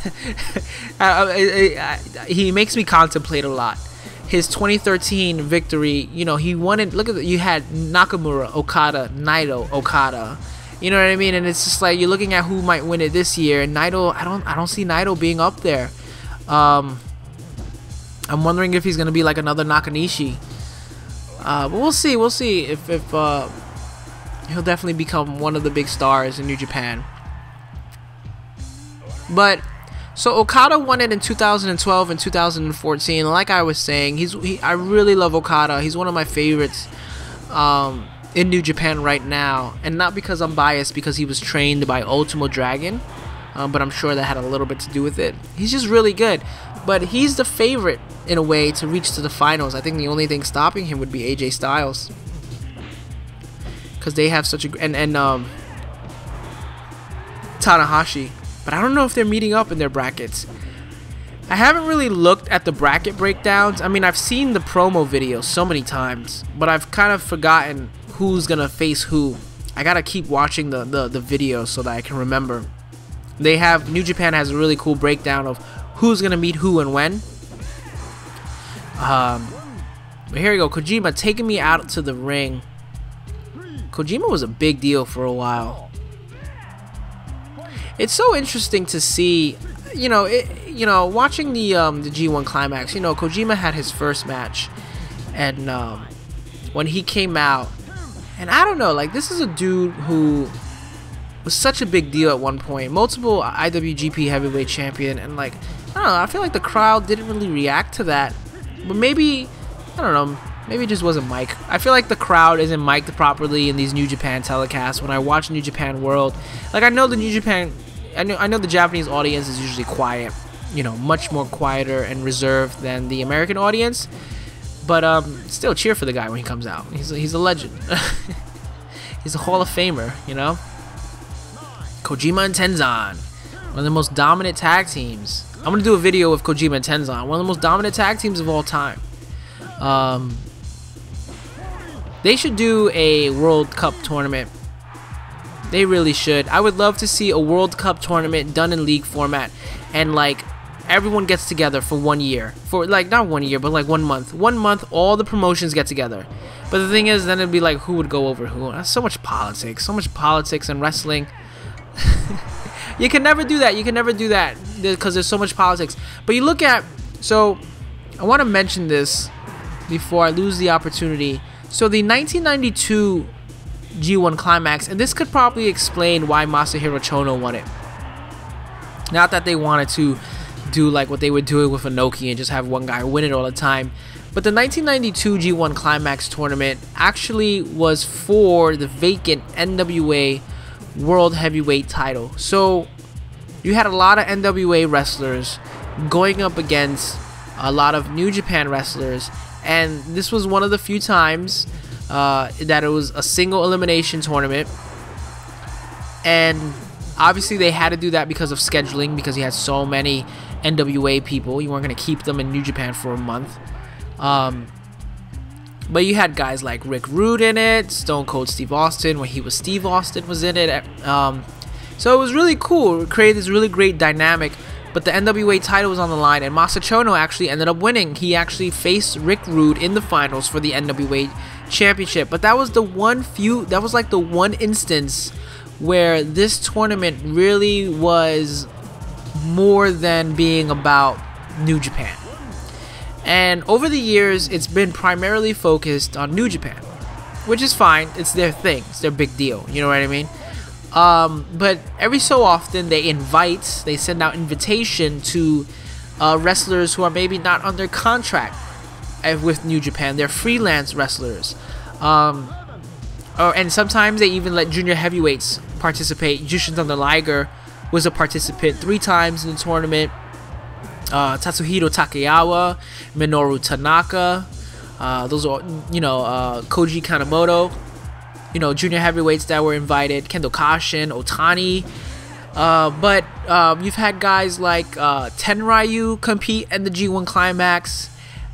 Speaker 2: He makes me contemplate a lot. His 2013 victory, you know, he won it. Look at you had Nakamura, Okada, Naito, Okada. You know what I mean? And it's just like you're looking at who might win it this year. And Naito, I don't see Naito being up there. I'm wondering if he's gonna be like another Nakanishi. But we'll see. We'll see if he'll definitely become one of the big stars in New Japan. But so Okada won it in 2012 and 2014. Like I was saying, I really love Okada. He's one of my favorites in New Japan right now, and not because I'm biased, because he was trained by Ultimo Dragon, but I'm sure that had a little bit to do with it. He's just really good, but he's the favorite in a way to reach to the finals. I think the only thing stopping him would be AJ Styles, because they have such a and Tanahashi. But I don't know if they're meeting up in their brackets. I haven't really looked at the bracket breakdowns. I mean, I've seen the promo videos so many times, but I've kind of forgotten who's gonna face who. I gotta keep watching the videos so that I can remember. New Japan has a really cool breakdown of who's gonna meet who and when. But here we go. Kojima taking me out to the ring. Kojima was a big deal for a while. It's so interesting to see, watching the G1 Climax. You know, Kojima had his first match, and when he came out, and I don't know, like, this is a dude who was such a big deal at one point, multiple IWGP Heavyweight Champion, and like, I don't know, I feel like the crowd didn't really react to that, but maybe, I don't know, maybe it just wasn't mic'd. I feel like the crowd isn't mic'd properly in these New Japan telecasts. When I watch New Japan World, like, I know the New Japan. I know the Japanese audience is usually quiet, you know, much more quieter and reserved than the American audience. But still cheer for the guy when he comes out. He's a legend. He's a Hall of Famer, you know. Kojima and Tenzan, one of the most dominant tag teams. I'm gonna do a video with Kojima and Tenzan, one of the most dominant tag teams of all time. They should do a World Cup tournament. They really should. I would love to see a World Cup tournament done in league format, and like everyone gets together for 1 year. For like not 1 year, but like 1 month. 1 month, all the promotions get together. But the thing is, then it'd be like, who would go over who? That's so much politics in wrestling. You can never do that. You can never do that because there's so much politics. But you look at, so I want to mention this before I lose the opportunity. So the 1992 G1 Climax, and this could probably explain why Masahiro Chono won it. Not that they wanted to do like what they were doing with Inoki and just have one guy win it all the time, but the 1992 G1 Climax tournament actually was for the vacant NWA World Heavyweight title. So you had a lot of NWA wrestlers going up against a lot of New Japan wrestlers, and this was one of the few times that it was a single elimination tournament. And Obviously, they had to do that because of scheduling, because he had so many NWA people. You weren't going to keep them in New Japan for a month. But you had guys like Rick Rude in it, Stone Cold Steve Austin, when he was Steve Austin, was in it. So it was really cool. It created this really great dynamic. But the NWA title was on the line, and Masahiro Chono actually ended up winning. He actually faced Rick Rude in the finals for the NWA Championship. But that was the one instance where this tournament really was more than being about New Japan. And over the years, it's been primarily focused on New Japan, which is fine. It's their thing. It's their big deal. You know what I mean? But every so often, they send out invitation to wrestlers who are maybe not under contract with New Japan. They're freelance wrestlers. And sometimes they even let junior heavyweights participate. Jushin Thunder Liger was a participant 3 times in the tournament. Tatsuhiro Takeyawa, Minoru Tanaka, those are, Koji Kanemoto, junior heavyweights that were invited, Kendo Kashin, Otani. But you've had guys like Tenryu compete in the G1 Climax.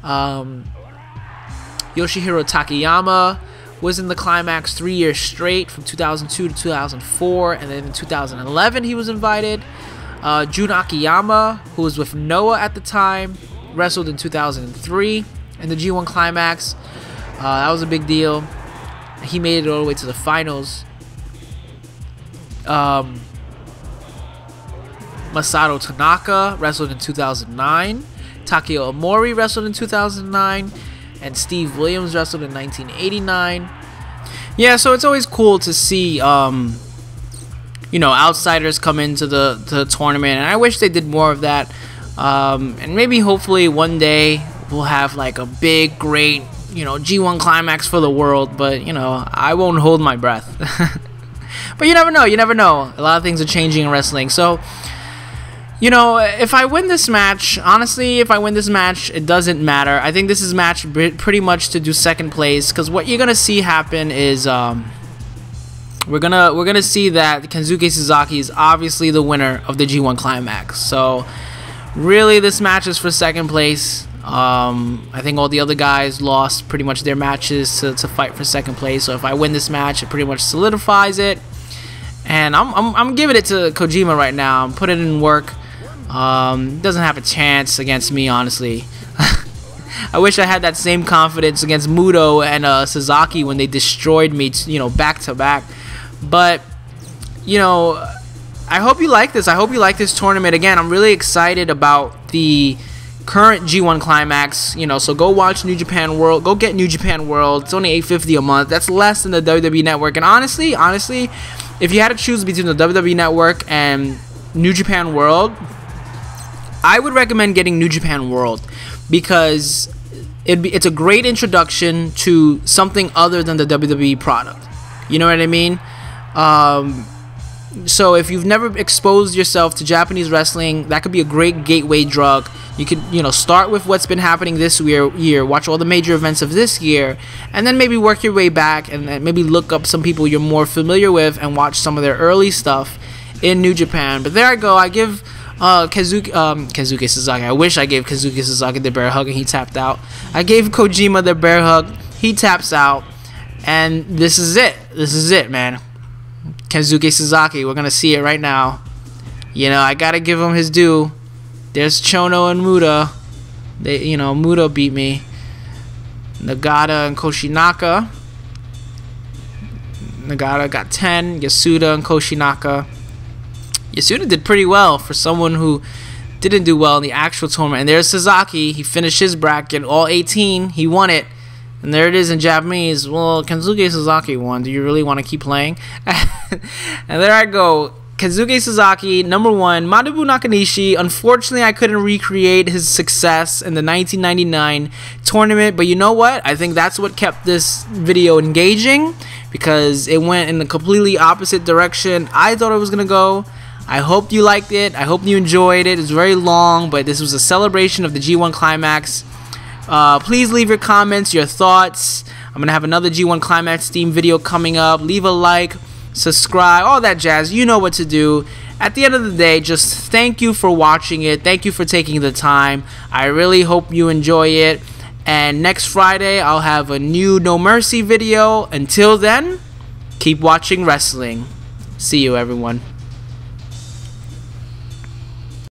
Speaker 2: Yoshihiro Takayama was in the Climax 3 years straight, from 2002 to 2004, and then in 2011 he was invited. Jun Akiyama, who was with Noah at the time, wrestled in 2003 in the G1 Climax. That was a big deal. He made it all the way to the finals. Masato Tanaka wrestled in 2009. Takeo Omori wrestled in 2009. And Steve Williams wrestled in 1989. Yeah, so it's always cool to see outsiders come into the tournament, and I wish they did more of that. And maybe hopefully one day we'll have like a big, great, G1 Climax for the world. But I won't hold my breath. But you never know. You never know. A lot of things are changing in wrestling. So if I win this match, honestly, it doesn't matter. I think this is match pretty much to do second place, because what you're gonna see happen is we're gonna see that Kensuke Sasaki is obviously the winner of the G1 Climax. So really, this match is for second place. I think all the other guys lost pretty much their matches to fight for second place. So if I win this match, it pretty much solidifies it. And I'm giving it to Kojima right now. I'm putting in work. Doesn't have a chance against me, honestly. I wish I had that same confidence against Muto and Sasaki when they destroyed me, back to back. But I hope you like this. I hope you like this tournament. Again, I'm really excited about the current G1 Climax. So go watch New Japan World. Go get New Japan World. It's only $8.50 a month. That's less than the WWE Network. And honestly, if you had to choose between the WWE Network and New Japan World, I would recommend getting New Japan World, because it's a great introduction to something other than the WWE product. You know what I mean? So if you've never exposed yourself to Japanese wrestling, that could be a great gateway drug. You could, start with what's been happening this year, watch all the major events of this year, and then maybe work your way back and maybe look up some people you're more familiar with and watch some of their early stuff in New Japan. But there I go. I give Kensuke Sasaki. I wish I gave Kensuke Sasaki the bear hug and he tapped out. I gave Kojima the bear hug. He taps out. And this is it. This is it, man. Kensuke Sasaki. We're going to see it right now. I got to give him his due. There's Chono and Muta. Muta beat me. Nagata and Koshinaka. Nagata got 10. Yasuda and Koshinaka. Yasuda did pretty well for someone who didn't do well in the actual tournament. And there's Sasaki. He finished his bracket, all 18. He won it. And there it is in Japanese. Well, Kensuke Sasaki won. Do you really want to keep playing? And there I go. Kensuke Sasaki, number 1. Manabu Nakanishi. Unfortunately, I couldn't recreate his success in the 1999 tournament. But you know what? I think that's what kept this video engaging, because it went in the completely opposite direction I thought it was going to go. I hope you liked it. I hope you enjoyed it. It's very long, but this was a celebration of the G1 Climax. Please leave your comments, your thoughts. I'm going to have another G1 Climax theme video coming up. Leave a like. subscribe, all that jazz. You know what to do. At the end of the day, just thank you for watching it. Thank you for taking the time. I really hope you enjoy it. And next Friday, I'll have a new No Mercy video. Until then, keep watching wrestling. See you, everyone.